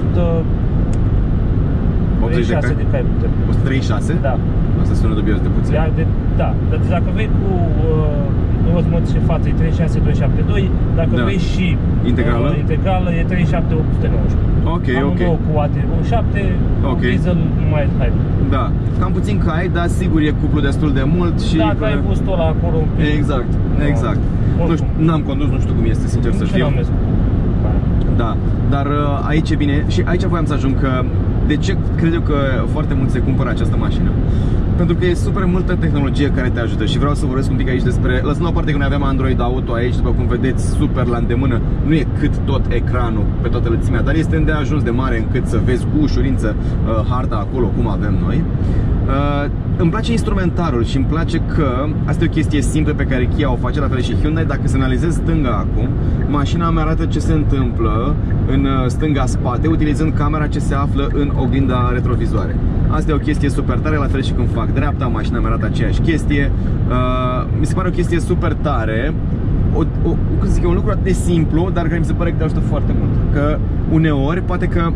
136 de cai putere. 136? Da. Asta sună dubios de puțin. Dar dacă vrei cu rozmot și față e 36272, dacă vrei și integrală e 37819. Două cu AT1 7, cu diesel mai high. Da, cam puțin cai, dar sigur e cuplu destul de mult și... Da, că ai gustul ăla acolo un pic. Exact, exact. Nu știu, n-am condus, nu știu cum este, sincer să fiu. Da, dar aici e bine și aici voiam să ajung că de ce cred eu că foarte mult se cumpără această mașină? Pentru că e super multă tehnologie care te ajută și vreau să vorbesc un pic aici despre, lăsând la o parte că noi avem Android Auto aici, după cum vedeți, super la îndemână, nu e cât tot ecranul pe toată lățimea, dar este îndeajuns de mare încât să vezi cu ușurință harta acolo cum avem noi. Îmi place instrumentarul și îmi place că asta e o chestie simplă pe care Kia o face, la fel și Hyundai. Dacă se analizez stânga acum, mașina mi arată ce se întâmplă în stânga spate, utilizând camera ce se află în oglinda retrovizoare. Asta e o chestie super tare, la fel și când fac dreapta, mașina mi arată aceeași chestie. Mi se pare o chestie super tare. Cum zic, e un lucru atât de simplu, dar care mi se pare că te ajută foarte mult. Că uneori, poate că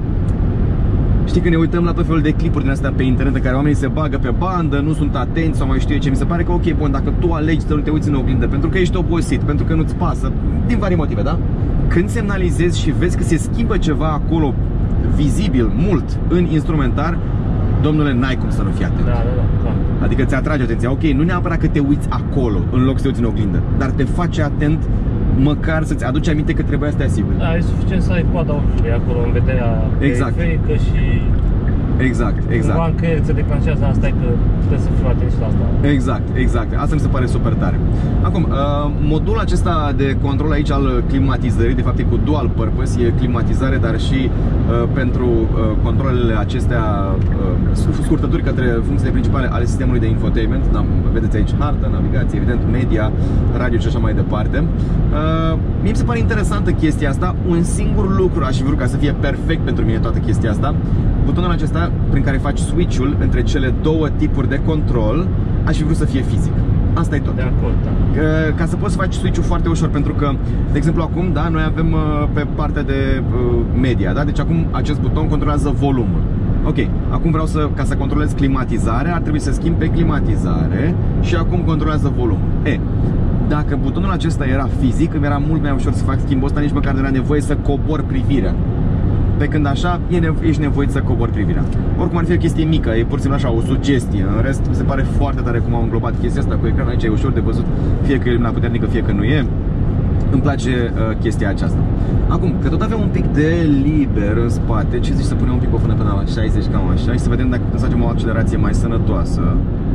știi că ne uităm la tot felul de clipuri din astea pe internet în care oamenii se bagă pe bandă, nu sunt atenți sau mai știu eu ce. Mi se pare că ok, bun, dacă tu alegi să nu te uiți în oglindă pentru că ești obosit, pentru că nu-ți pasă, din vari motive, da? Când semnalizezi și vezi că se schimbă ceva acolo vizibil, mult, în instrumentar, domnule, n-ai cum să nu fii atent. Da. Adică ți atrage atenția. Ok, nu neapărat că te uiți acolo în loc să te uiți în oglindă, dar te face atent, măcar să-ți aduci aminte că trebuia să te asiguri. Da, e suficient să ai coada ochiului acolo în vederea periferică și... Exact. Cumva în creier se declanșează asta, e că trebuie să fiu atent și la asta. Exact. Asta mi se pare super tare. Acum, modul acesta de control aici al climatizării, de fapt e cu dual purpose, e climatizare, dar și pentru controlele acestea, scurtături către funcțiile principale ale sistemului de infotainment. Vedeți aici hartă, navigație, evident, media, radio și așa mai departe. Mie mi se pare interesantă chestia asta. Un singur lucru aș fi vrut ca să fie perfect pentru mine toată chestia asta. Butonul acesta prin care faci switch-ul între cele două tipuri de control, aș fi vrut să fie fizic. Asta e tot. De acord, da. Ca să poți face switch-ul foarte ușor, pentru că, de exemplu, acum, da, noi avem pe partea de media, da? Deci acum acest buton controlează volumul. Ok, acum vreau ca să controlez climatizarea, ar trebui să schimb pe climatizare și acum controlează volumul. Dacă butonul acesta era fizic, îmi era mult mai ușor să fac schimbul ăsta, nici măcar nu era nevoie să cobor privirea. Pe când așa, ești nevoit să cobori privirea. Oricum ar fi o chestie mică, e pur și simplu așa, o sugestie. În rest, mi se pare foarte tare cum au înglobat chestia asta cu ecranul aici, e ușor de văzut, fie că e lumina puternică, fie că nu e. Îmi place chestia aceasta. Acum, că tot avem un pic de liber în spate, ce zici să punem un pic o până la 60, cam așa, și să vedem dacă putem să facem o accelerație mai sănătoasă.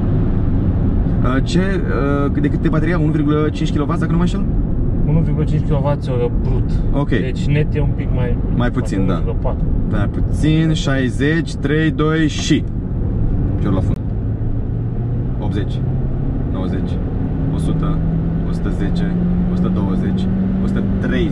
De câte bateria? 1,5 kW, dacă nu mă înșel? 1,5 kWh brut. Ok. Deci net e un pic mai puțin, da. 1,4. Mai puțin, 60, 3, 2 și pior la fund. 80, 90, 100, 110, 120, 130.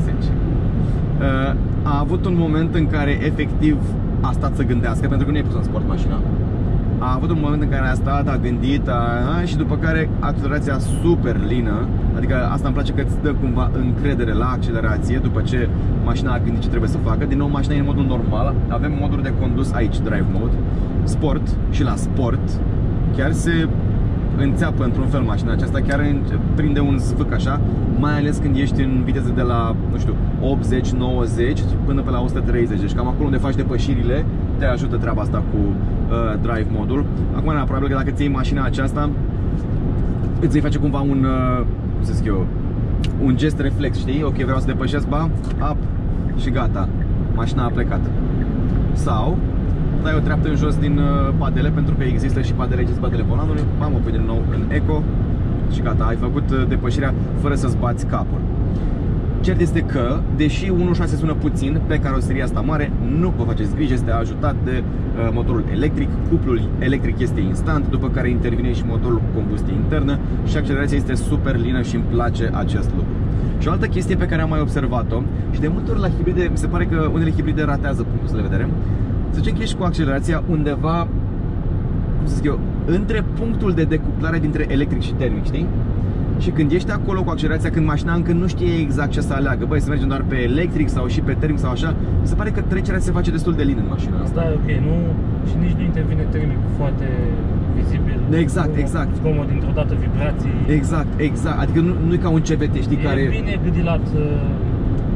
A avut un moment în care efectiv a stat să gândească, pentru că nu e pus în sport mașina. A avut un moment în care a stat, a gândit și după care accelerația super lină. Adică asta îmi place că îți dă cumva încredere la accelerație după ce mașina a gândit ce trebuie să facă. Din nou, mașina e în modul normal. Avem moduri de condus aici, drive mode, sport, și la sport chiar se înțeapă într-un fel mașina aceasta, chiar prinde un zvâc așa, mai ales când ești în viteză de la, nu știu, 80-90 până pe la 130. Deci cam acolo unde faci depășirile te ajută treaba asta cu drive modul. Acum, probabil că dacă ți iei mașina aceasta, îți vei face cumva un, cum să zic eu, un gest reflex, știi? Ok, vreau să depășesc, up și gata, mașina a plecat. Sau dai o treaptă în jos din padele, pentru că există și padele aici în spatele volanului, o pui din nou în eco și gata, ai făcut depășirea fără să-ți bați capul. Cert este că, deși 1.6 sună puțin pe caroseria asta mare, nu vă faceți griji, este ajutat de motorul electric. Cuplul electric este instant, după care intervine și motorul cu combustie internă și accelerația este super lină și îmi place acest lucru. Și o altă chestie pe care am mai observat-o, și de multe ori la hibride, mi se pare că unele hibride ratează punctul de vedere. Să zicem că ești cu accelerația undeva, cum să zic eu, între punctul de decuplare dintre electric și termic, știi? Și când ești acolo cu accelerația, când mașina încă nu știe exact ce să aleagă, băi, să mergem doar pe electric sau și pe termic sau așa, mi se pare că trecerea se face destul de lin în mașina asta. Da, ok, nu, și nici nu intervine termicul foarte vizibil. Exact. Comod, dintr-o dată vibrații. Exact. Adică nu e ca un CVT, știi, care... E bine gândilat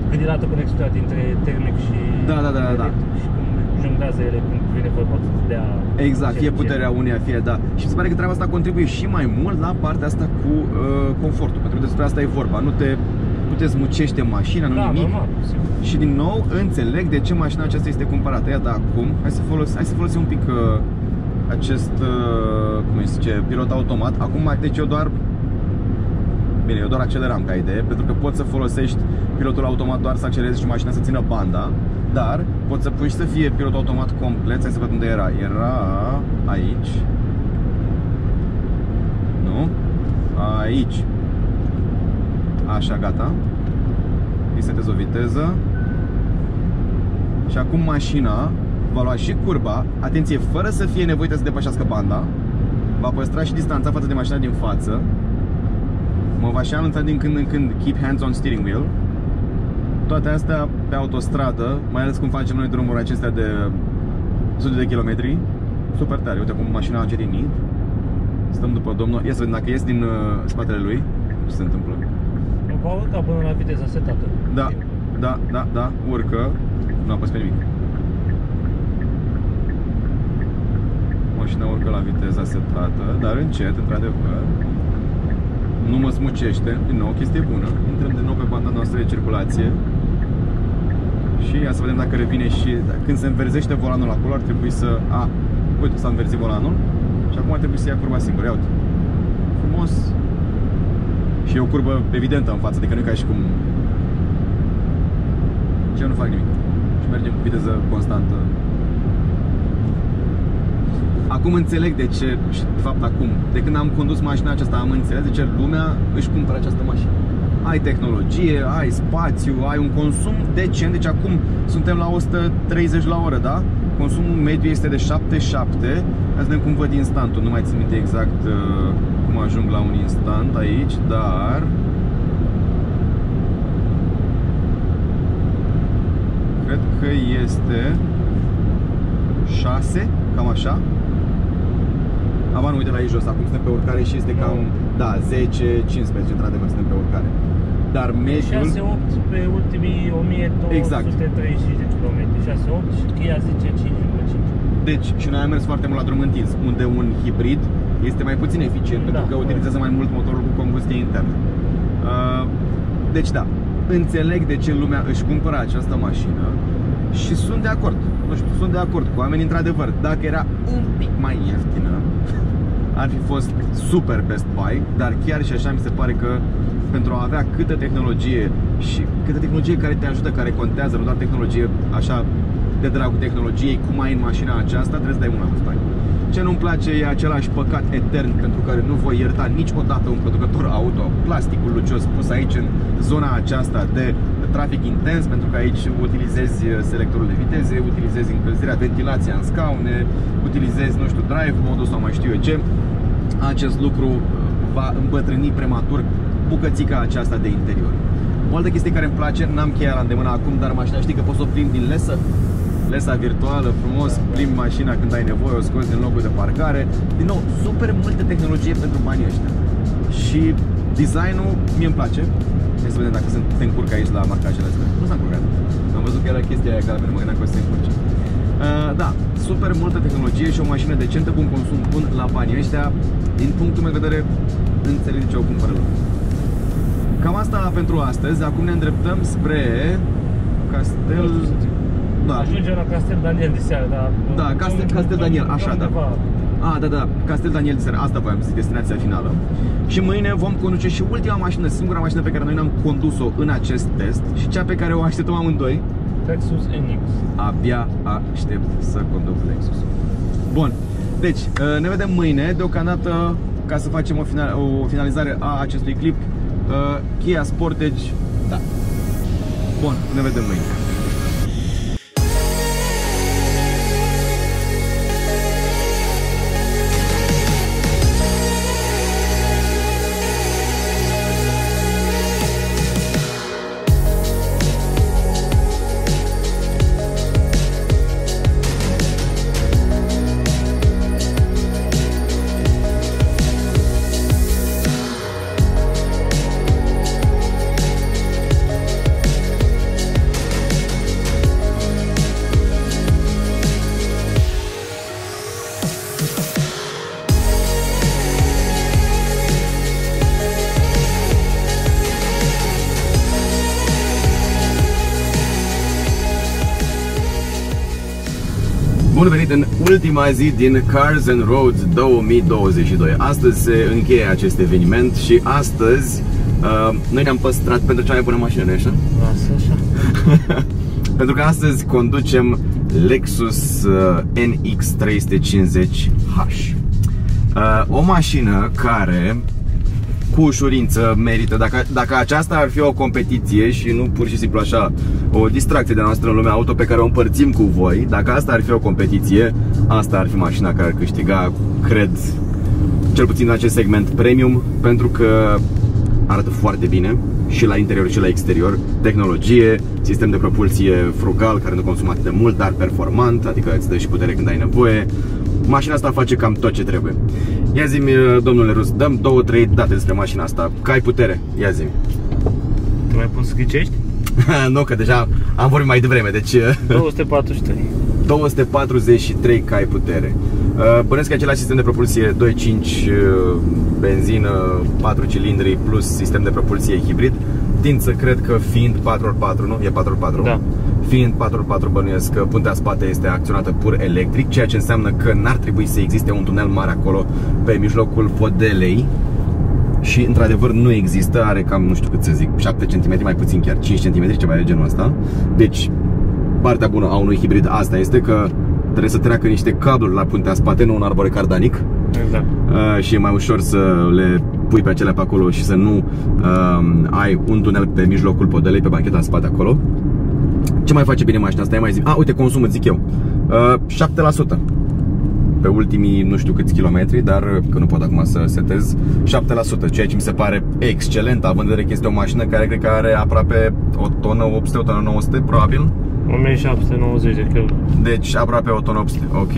Când e dată conexiunea dintre termic și Da. și cum jonglează ele când vine vorba să dea... Exact, fie puterea uneia, fie da. Și mi se pare că treaba asta contribuie și mai mult la partea asta cu confortul, pentru că despre asta e vorba. Nu te smucește mașina, nu nimic. Normal, și din nou înțeleg de ce mașina aceasta este cumpărată. Iată acum, hai să folosim un pic acest, cum îi zice, pilot automat. Acum, deci eu doar acceleram ca idee, pentru că poți să folosești pilotul automat doar să accelerezi și mașina să țină banda, dar poți să pui și să fie pilot automat complet. Hai să văd unde era. Era aici. Nu? Aici. Așa, gata. Îi setezi o viteză. Și acum mașina va lua și curba, atenție, fără să fie nevoită să depășească banda. Va păstra și distanța față de mașina din față. Mă va și anunța din când în când keep hands on steering wheel. Toate astea pe autostradă, mai ales cum facem noi drumuri acestea de sute de kilometri. Super tare, uite cum mașina a încetinit. Stăm după domnul, ia să vedem dacă ies din spatele lui ce se întâmplă. Va urca până la viteza setată. Da, urcă. Nu apăs pe nimic. Mașina urcă la viteza setată, dar încet, într-adevăr. Nu mă smucește, din nou, chestie bună. Intrăm din nou pe banda noastră de circulație. Și ia să vedem dacă revine și... Când se înverzește volanul acolo, ar trebui să... Uite, s-a înverzit volanul. Și acum ar trebui să ia curba singur, ia uite. Frumos. Și e o curbă evidentă în față, adică nu e ca și cum... Eu nu fac nimic. Și mergem cu viteză constantă. Acum înțeleg de ce, și de fapt acum, de când am condus mașina aceasta, am înțeles de ce lumea își cumpără această mașină. Ai tehnologie, ai spațiu, ai un consum decent, deci acum suntem la 130 la oră, da? Consumul mediu este de 7,7. Hai să vedem cum văd instantul, nu mai țin minte exact cum ajung la un instant aici, dar... Cred că este 6, cam așa. Nu, uite la ei jos, acum suntem pe urcare și este cam, 10-15, într-adevăr, suntem pe urcare. Dar mediul... 6-8 pe ultimii 1235 de kilometri, 6-8 și Kia zice 5,5. Deci, și noi am mers foarte mult la drum întins, unde un hibrid este mai puțin eficient, pentru că utilizează mai mult motorul cu combustie internă. Deci da, înțeleg de ce lumea își cumpără această mașină și sunt de acord. Nu știu, sunt de acord cu oamenii, într-adevăr. Dacă era un pic mai ieftină, ar fi fost super best buy, dar chiar și așa mi se pare că pentru a avea câtă tehnologie și câtă tehnologie care te ajută, care contează, nu doar tehnologie așa de dragul tehnologiei, cum ai în mașina aceasta, trebuie să dai mult mai mulți bani. Ce nu-mi place e același păcat etern pentru care nu voi ierta niciodată un producător auto, plasticul lucios pus aici în zona aceasta de trafic intens, pentru că aici utilizezi selectorul de viteze, utilizezi încălzirea, ventilația în scaune, utilizezi, nu știu, drive modul sau mai știu eu ce. Acest lucru va îmbătrâni prematur bucățica aceasta de interior. O altă chestie care îmi place, n-am cheia la îndemână acum, dar mașina știi că poți să o plimbi din lesa virtuală, frumos, plimbi mașina când ai nevoie, o scoți din locul de parcare. Din nou, super multă tehnologie pentru banii ăștia. Și designul mie îmi place. Hai să vedem dacă se încurcă aici la marcajele astea. Nu s-a încurcat. Am văzut că era chestia aia care mă gândeam că o să se încurce. Da, super multă tehnologie și o mașină decentă cu un consum bun la banii ăștia. Din punctul meu de vedere, înțeleg de ce o cumpără lumea. Cam asta pentru astăzi. Acum ne îndreptăm spre Castel... Da. Ajungem la Castel Daniel de seară, dar... Da, Castel Daniel, așa, da. Da, Castel Daniel de seară, asta voiam să zic, destinația finală. Și mâine vom conduce și ultima mașină, singura mașină pe care noi n-am condus-o în acest test și cea pe care o așteptăm amândoi. Lexus NX. Abia aștept să conduc Lexus. Bun, deci ne vedem mâine, deocamdată, ca să facem o finalizare a acestui clip, Kia Sportage, da. Bun, ne vedem mâine. Bun venit în ultima zi din Cars and Roads 2022. Astăzi se încheie acest eveniment și astăzi noi ne-am păstrat pentru cea mai bună mașină, nu-i așa? Așa. Pentru că astăzi conducem Lexus NX350H. O mașină care cu ușurință merită, dacă aceasta ar fi o competiție și nu pur și simplu așa o distracție de noastră în lumea auto pe care o împărțim cu voi, dacă asta ar fi o competiție, asta ar fi mașina care ar câștiga, cred, cel puțin în acest segment premium, pentru că arată foarte bine și la interior și la exterior, tehnologie, sistem de propulsie frugal care nu consumă atât de mult, dar performant, adică îți dă și putere când ai nevoie. Mașina asta face cam tot ce trebuie. Ia zi-mi, domnule Rus, dăm 2-3 date despre mașina asta. Că ai putere, ia zi-mi. Te mai pun să ghicești? Nu, că deja am vorbit mai devreme, deci 243. 243 cai putere. Bănesc că același sistem de propulsie 2.5 benzină, 4 cilindri plus sistem de propulsie hibrid. Tind să cred că fiind 4x4, nu? E 4x4? Da. Fiind 4x4 bănuiesc că puntea spate este acționată pur electric, ceea ce înseamnă că n-ar trebui să existe un tunel mare acolo pe mijlocul podelei. Și într-adevăr nu există, are cam, nu știu cât să zic, 7 cm, mai puțin chiar, 5 cm, ceva de genul ăsta. Deci, partea bună a unui hibrid asta este că trebuie să treacă niște cabluri la puntea spate, nu un arbore cardanic. Exact. Și e mai ușor să le pui pe acelea pe acolo și să nu ai un tunel pe mijlocul podelei, pe bancheta în spate acolo. Ce mai face bine mașina asta? Mai zic. Uite, consumă, zic eu. 7% pe ultimii nu știu câți kilometri, dar că nu pot acum să setez. 7%, ceea ce mi se pare excelent, având în vedere că este o mașină care cred că are aproape o tonă 800, o tonă 900, probabil. 1790 de kg. Deci aproape o tonă 800, ok.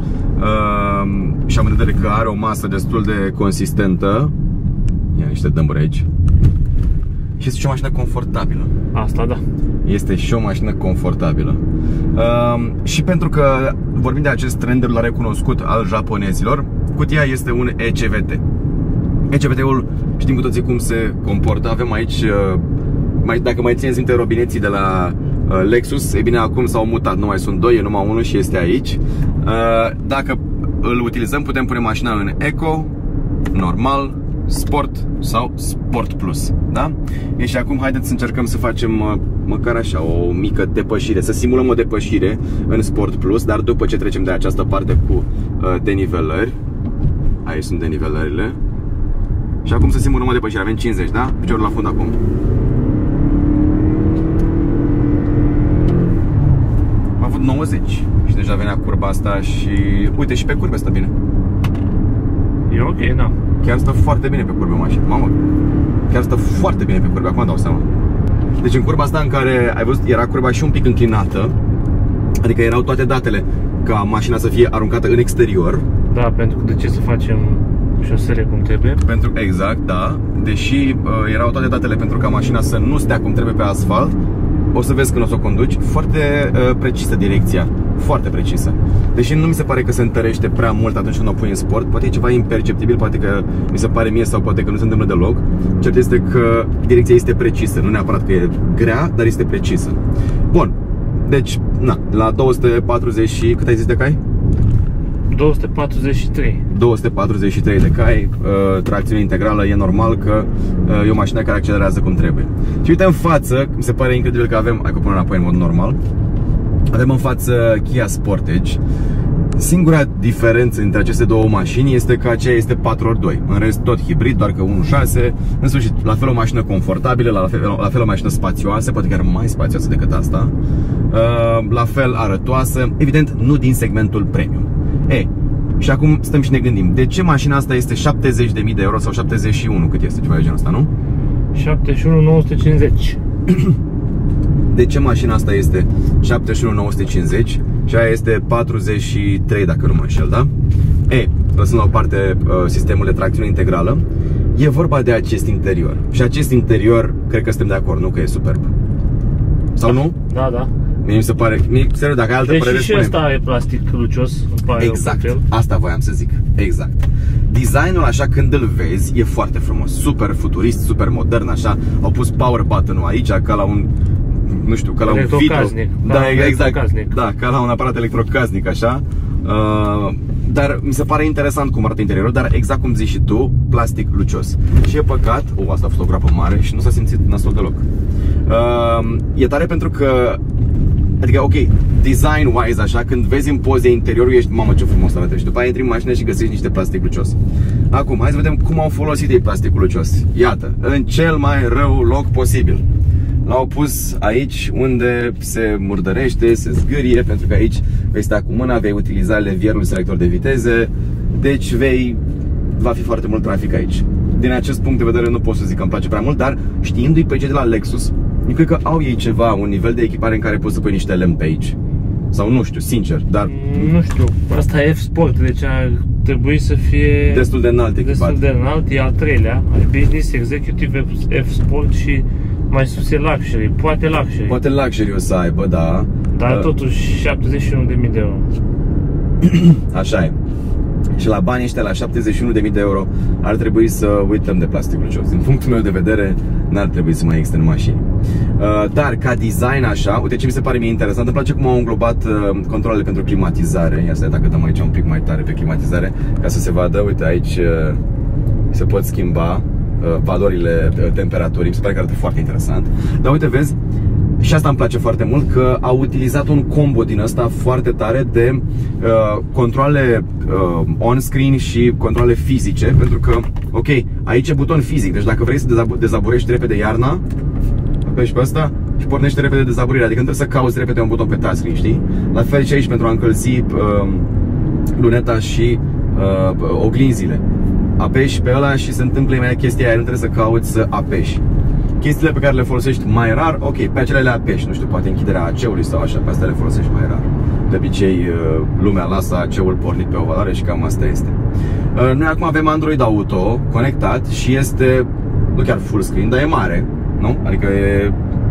Și am în vedere că are o masă destul de consistentă. Ia niște dămburi aici. Și este și o mașină confortabilă. Asta da. Este și o mașină confortabilă. Și pentru că vorbim de acest trend la recunoscut al japonezilor, cutia este un ECVT. ECVT-ul știm cu toții cum se comportă. Avem aici, dacă mai țineți minte robineții de la Lexus, e bine, acum s-au mutat, nu mai sunt doi, e numai unul și este aici. Dacă îl utilizăm, putem pune mașina în Eco, normal, Sport sau Sport Plus, da? Și acum haideți să încercăm să facem măcar așa o mică depășire, să simulăm o depășire în Sport Plus, dar după ce trecem de această parte cu denivelări. Aici sunt denivelările. Și acum să simulăm o depășire, avem 50, da? Piciorul la fund acum. Am avut 90 și deja venea curba asta și uite, și pe curbe stă bine. E ok, da. Chiar stă foarte bine pe curbe mașina. Mamă, chiar stă foarte bine pe curbe, acum dau seama. Deci în curba asta în care ai văzut, era curba și un pic înclinată, adică erau toate datele ca mașina să fie aruncată în exterior. Da, pentru că de ce să facem șosele cum trebuie? Exact, da. Deși erau toate datele pentru ca mașina să nu stea cum trebuie pe asfalt, o să vezi când o să o conduci, foarte precisă direcția, foarte precisă. Deși nu mi se pare că se întărește prea mult atunci când o pui în sport, poate e ceva imperceptibil, poate că mi se pare mie sau poate că nu se întâmplă deloc. Cert este că direcția este precisă, nu neapărat că e grea, dar este precisă. Bun, deci, na, la 240 și cât ai zis de cai? 243. 243 de cai, tracțiune integrală, e normal că e o mașină care accelerează cum trebuie. Și uite în față, mi se pare incredibil că avem, hai că pun înapoi în mod normal, avem în față Kia Sportage. Singura diferență între aceste două mașini este că aceea este 4x2. În rest tot hibrid, doar că 1.6. În sfârșit, la fel o mașină confortabilă, la fel o mașină spațioasă, poate chiar mai spațioasă decât asta. La fel arătoasă, evident nu din segmentul premium. Și acum stăm și ne gândim, de ce mașina asta este 70.000 de euro sau 71, cât este, ceva de genul ăsta, nu? 71.950. De ce mașina asta este 71.950 și aia este 43, dacă nu mă înșel, da? Lăsând la o parte sistemul de tracțiune integrală, e vorba de acest interior. Și acest interior, cred că suntem de acord, nu? Că e superb. Sau nu? Da, da. Mie mi se pare, serios, dacă ai altă părere, și ăsta e plastic lucios. Exact, asta voiam să zic. Exact. Designul așa când îl vezi e foarte frumos, super futurist, super modern așa. Au pus power button-ul aici ca la un nu știu, ca la un vitro. Da, exact. Da, ca la un aparat electrocasnic, așa. Dar mi se pare interesant cum arată interiorul, dar exact cum zici și tu, plastic lucios. Și e păcat, asta a fost o groapă mare și nu s-a simțit nasol deloc. E tare pentru că, adică, ok, design-wise, așa, când vezi în poze interiorul, ești, mamă, ce frumos arată. Și după aia intri în mașină și găsești niște plastic lucios. Acum, hai să vedem cum au folosit ei plasticul lucios. Iată, în cel mai rău loc posibil. L-au pus aici unde se murdărește, se zgârie, pentru că aici vei sta cu mâna, vei utiliza levierul selector de viteze. Deci va fi foarte mult trafic aici. Din acest punct de vedere nu pot să zic că îmi place prea mult, dar știindu-i pe cei de la Lexus, eu cred că au ei ceva, un nivel de echipare în care poți să pui niște lemn pe aici. Sau nu știu, sincer, dar... Nu știu, asta e F-Sport, deci ar trebui să fie... destul de înalt echipat. Destul de înalt, e al treilea, Business Executive F-Sport și mai sus e Luxury, poate Luxury. Poate Luxury o să aibă, da. Dar totuși 71.000 de euro. Așa e. Și la banii ăștia, la 71.000 de euro, ar trebui să uităm de plastic lucios. Din punctul meu de vedere, n-ar trebui să mai existe în mașini. Dar ca design așa, uite ce mi se pare mie interesant, îmi place cum au înglobat controlele pentru climatizare. Ia să dacă dăm aici un pic mai tare pe climatizare, ca să se vadă, uite aici se pot schimba valorile temperaturii, mi se pare că arată foarte interesant. Dar uite, vezi, și asta îmi place foarte mult, că au utilizat un combo din ăsta foarte tare de controle on-screen și controle fizice, pentru că, ok, aici e buton fizic, deci dacă vrei să dezaborești repede iarna, apeși pe ăsta și pornește repede dezaborirea, adică nu trebuie să cauți repede un buton pe touchscreen, știi? La fel și aici pentru a încălzi luneta și oglinzile. Apeși pe ăla și se întâmplă imediat chestia aia, nu trebuie să cauți să apeși. Chestiile pe care le folosești mai rar, ok, pe acelea le apeși, nu știu, poate închiderea AC-ului sau așa, pe astea le folosești mai rar. De obicei, lumea lasă AC-ul pornit pe o valoare și cam asta este. Noi acum avem Android Auto conectat și este, nu chiar full screen, dar e mare, nu? Adică e...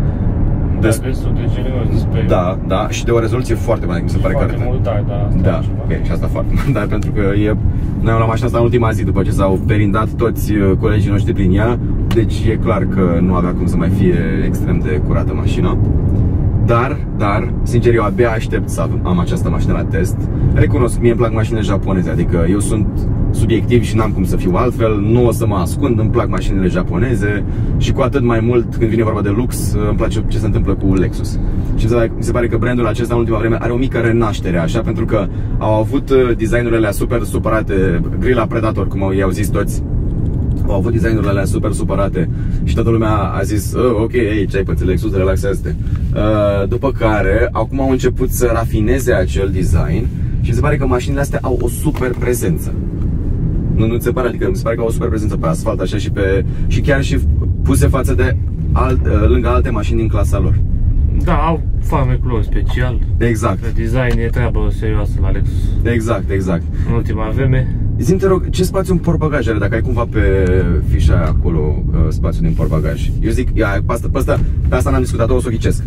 Da, da, și de o rezoluție foarte mare, mi se pare că arată. Da, ok, și asta foarte mult, dar pentru că noi am luat mașina asta în ultima zi, după ce s-au perindat toți colegii noștri prin ea, deci e clar că nu avea cum să mai fie extrem de curată mașina. Dar, sincer, eu abia aștept să am această mașină la test. Recunosc, mie îmi plac mașinile japoneze, adică eu sunt subiectiv și n-am cum să fiu altfel, nu o să mă ascund, îmi plac mașinile japoneze și cu atât mai mult când vine vorba de lux, îmi place ce se întâmplă cu Lexus. Și mi se pare că brandul acesta în ultima vreme are o mică renaștere, așa, pentru că au avut designurile alea super supărate, grila Predator, cum i-au zis toți. Au avut designurile alea super supărate și toată lumea a zis ok, ce ai pățit Lexus, relaxează-te. După care, acum au început să rafineze acel design și mi se pare că mașinile astea au o super prezență. Nu ți se pare? Adică mi se pare că au o super prezență pe asfalt, așa, și chiar și puse față de lângă alte mașini din clasa lor. Da, au farmecul lor special. Exact. Pe design e treabă serioasă la Lexus. Exact. În ultima vreme. Zi-mi, te rog, ce spațiu în portbagaj are, dacă ai cumva pe fișa aia acolo spațiu din portbagaj? Eu zic, pe asta n-am discutat-o, o să o ghicesc.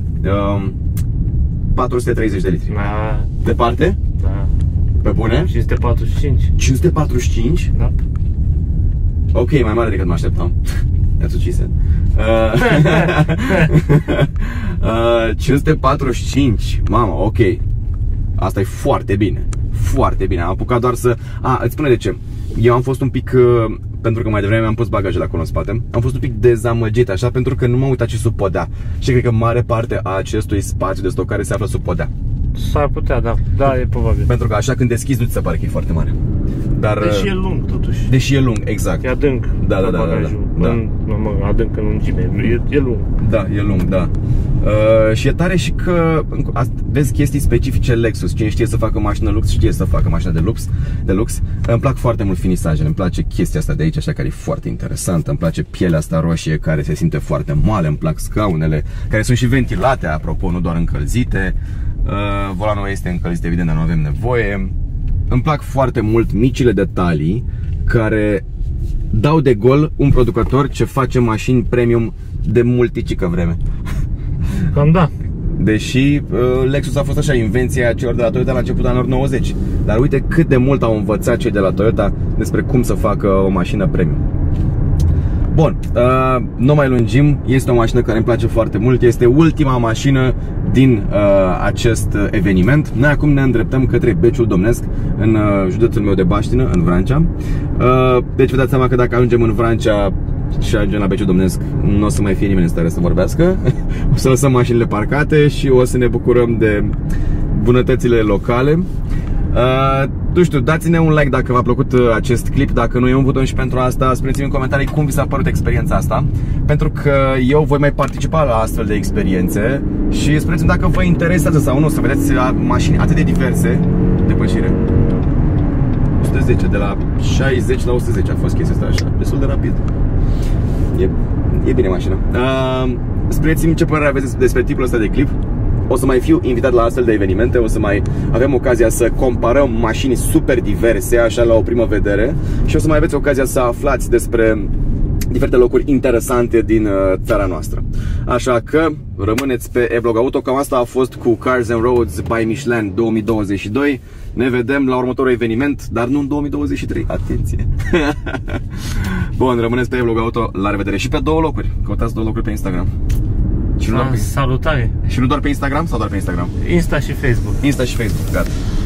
430 de litri. Da. Departe? Da. Pe bune? 545. 545? Da. Ok, mai mare decât mă așteptam. That's what she said. 545. Mamă, ok. Asta e foarte bine. Foarte bine. Am apucat doar să... îți spune de ce. Eu am fost un pic... pentru că mai devreme am pus bagajele acolo în spate. Am fost un pic dezamăgit așa, pentru că nu m-am uitat ce sub podea. Și cred că mare parte a acestui spațiu de stocare se află sub podea. S-ar putea, da. Da, e probabil. Pentru că așa când deschizi nu ți se pare că e foarte mare. Dar, deși e lung totuși. Deși e lung, exact. E adânc. Da. Adânc în lungime. E lung. Da, e lung, da. Și e tare și că vezi chestii specifice Lexus. Cine știe să facă mașină lux, știe să facă mașină de lux. Îmi plac foarte mult finisajele. Îmi place chestia asta de aici, așa, care e foarte interesantă. Îmi place pielea asta roșie, care se simte foarte moale. Îmi plac scaunele, care sunt și ventilate, apropo, nu doar încălzite. Volanul este încălzit, evident, dar nu avem nevoie. Îmi plac foarte mult micile detalii care dau de gol un producător ce face mașini premium de multicică vreme. Cam da. Deși Lexus a fost așa invenția celor de la Toyota la începutul anilor 90. Dar uite cât de mult au învățat cei de la Toyota despre cum să facă o mașină premium. Bun, nu mai lungim, este o mașină care îmi place foarte mult, este ultima mașină din acest eveniment. Noi acum ne îndreptăm către Beciul Domnesc, în județul meu de Baștină, în Vrancea. Deci vă dați seama că dacă ajungem în Vrancea și ajungem la Beciul Domnesc, nu o să mai fie nimeni în stare să vorbească. O să lăsăm mașinile parcate și o să ne bucurăm de bunătățile locale. Nu știu, dați-ne un like dacă v-a plăcut acest clip. Dacă nu e un buton și pentru asta, spuneți-mi în comentarii cum vi s-a părut experiența asta, pentru că eu voi mai participa la astfel de experiențe. Și spuneți-mi dacă vă interesează sau nu să vedeți mașini atât de diverse. Depășire 110, de la 60 la 110 a fost chestia asta așa, destul de rapid. E bine mașina. Spuneți-mi ce părere aveți despre tipul ăsta de clip. O să mai fiu invitat la astfel de evenimente, o să mai avem ocazia să comparăm mașini super diverse, așa la o primă vedere. Și o să mai aveți ocazia să aflați despre diferite locuri interesante din țara noastră. Așa că rămâneți pe E-Vlog Auto. Cam asta a fost cu Cars and Roads by Michelin 2022. Ne vedem la următorul eveniment, dar nu în 2023. Atenție! Bun, rămâneți pe E-Vlog Auto. La revedere! Și pe 2 locuri. Căutați 2 locuri pe Instagram. Și nu doar pe... Salutare! Și nu doar pe Instagram sau doar pe Instagram? Insta și Facebook. Insta și Facebook, gata.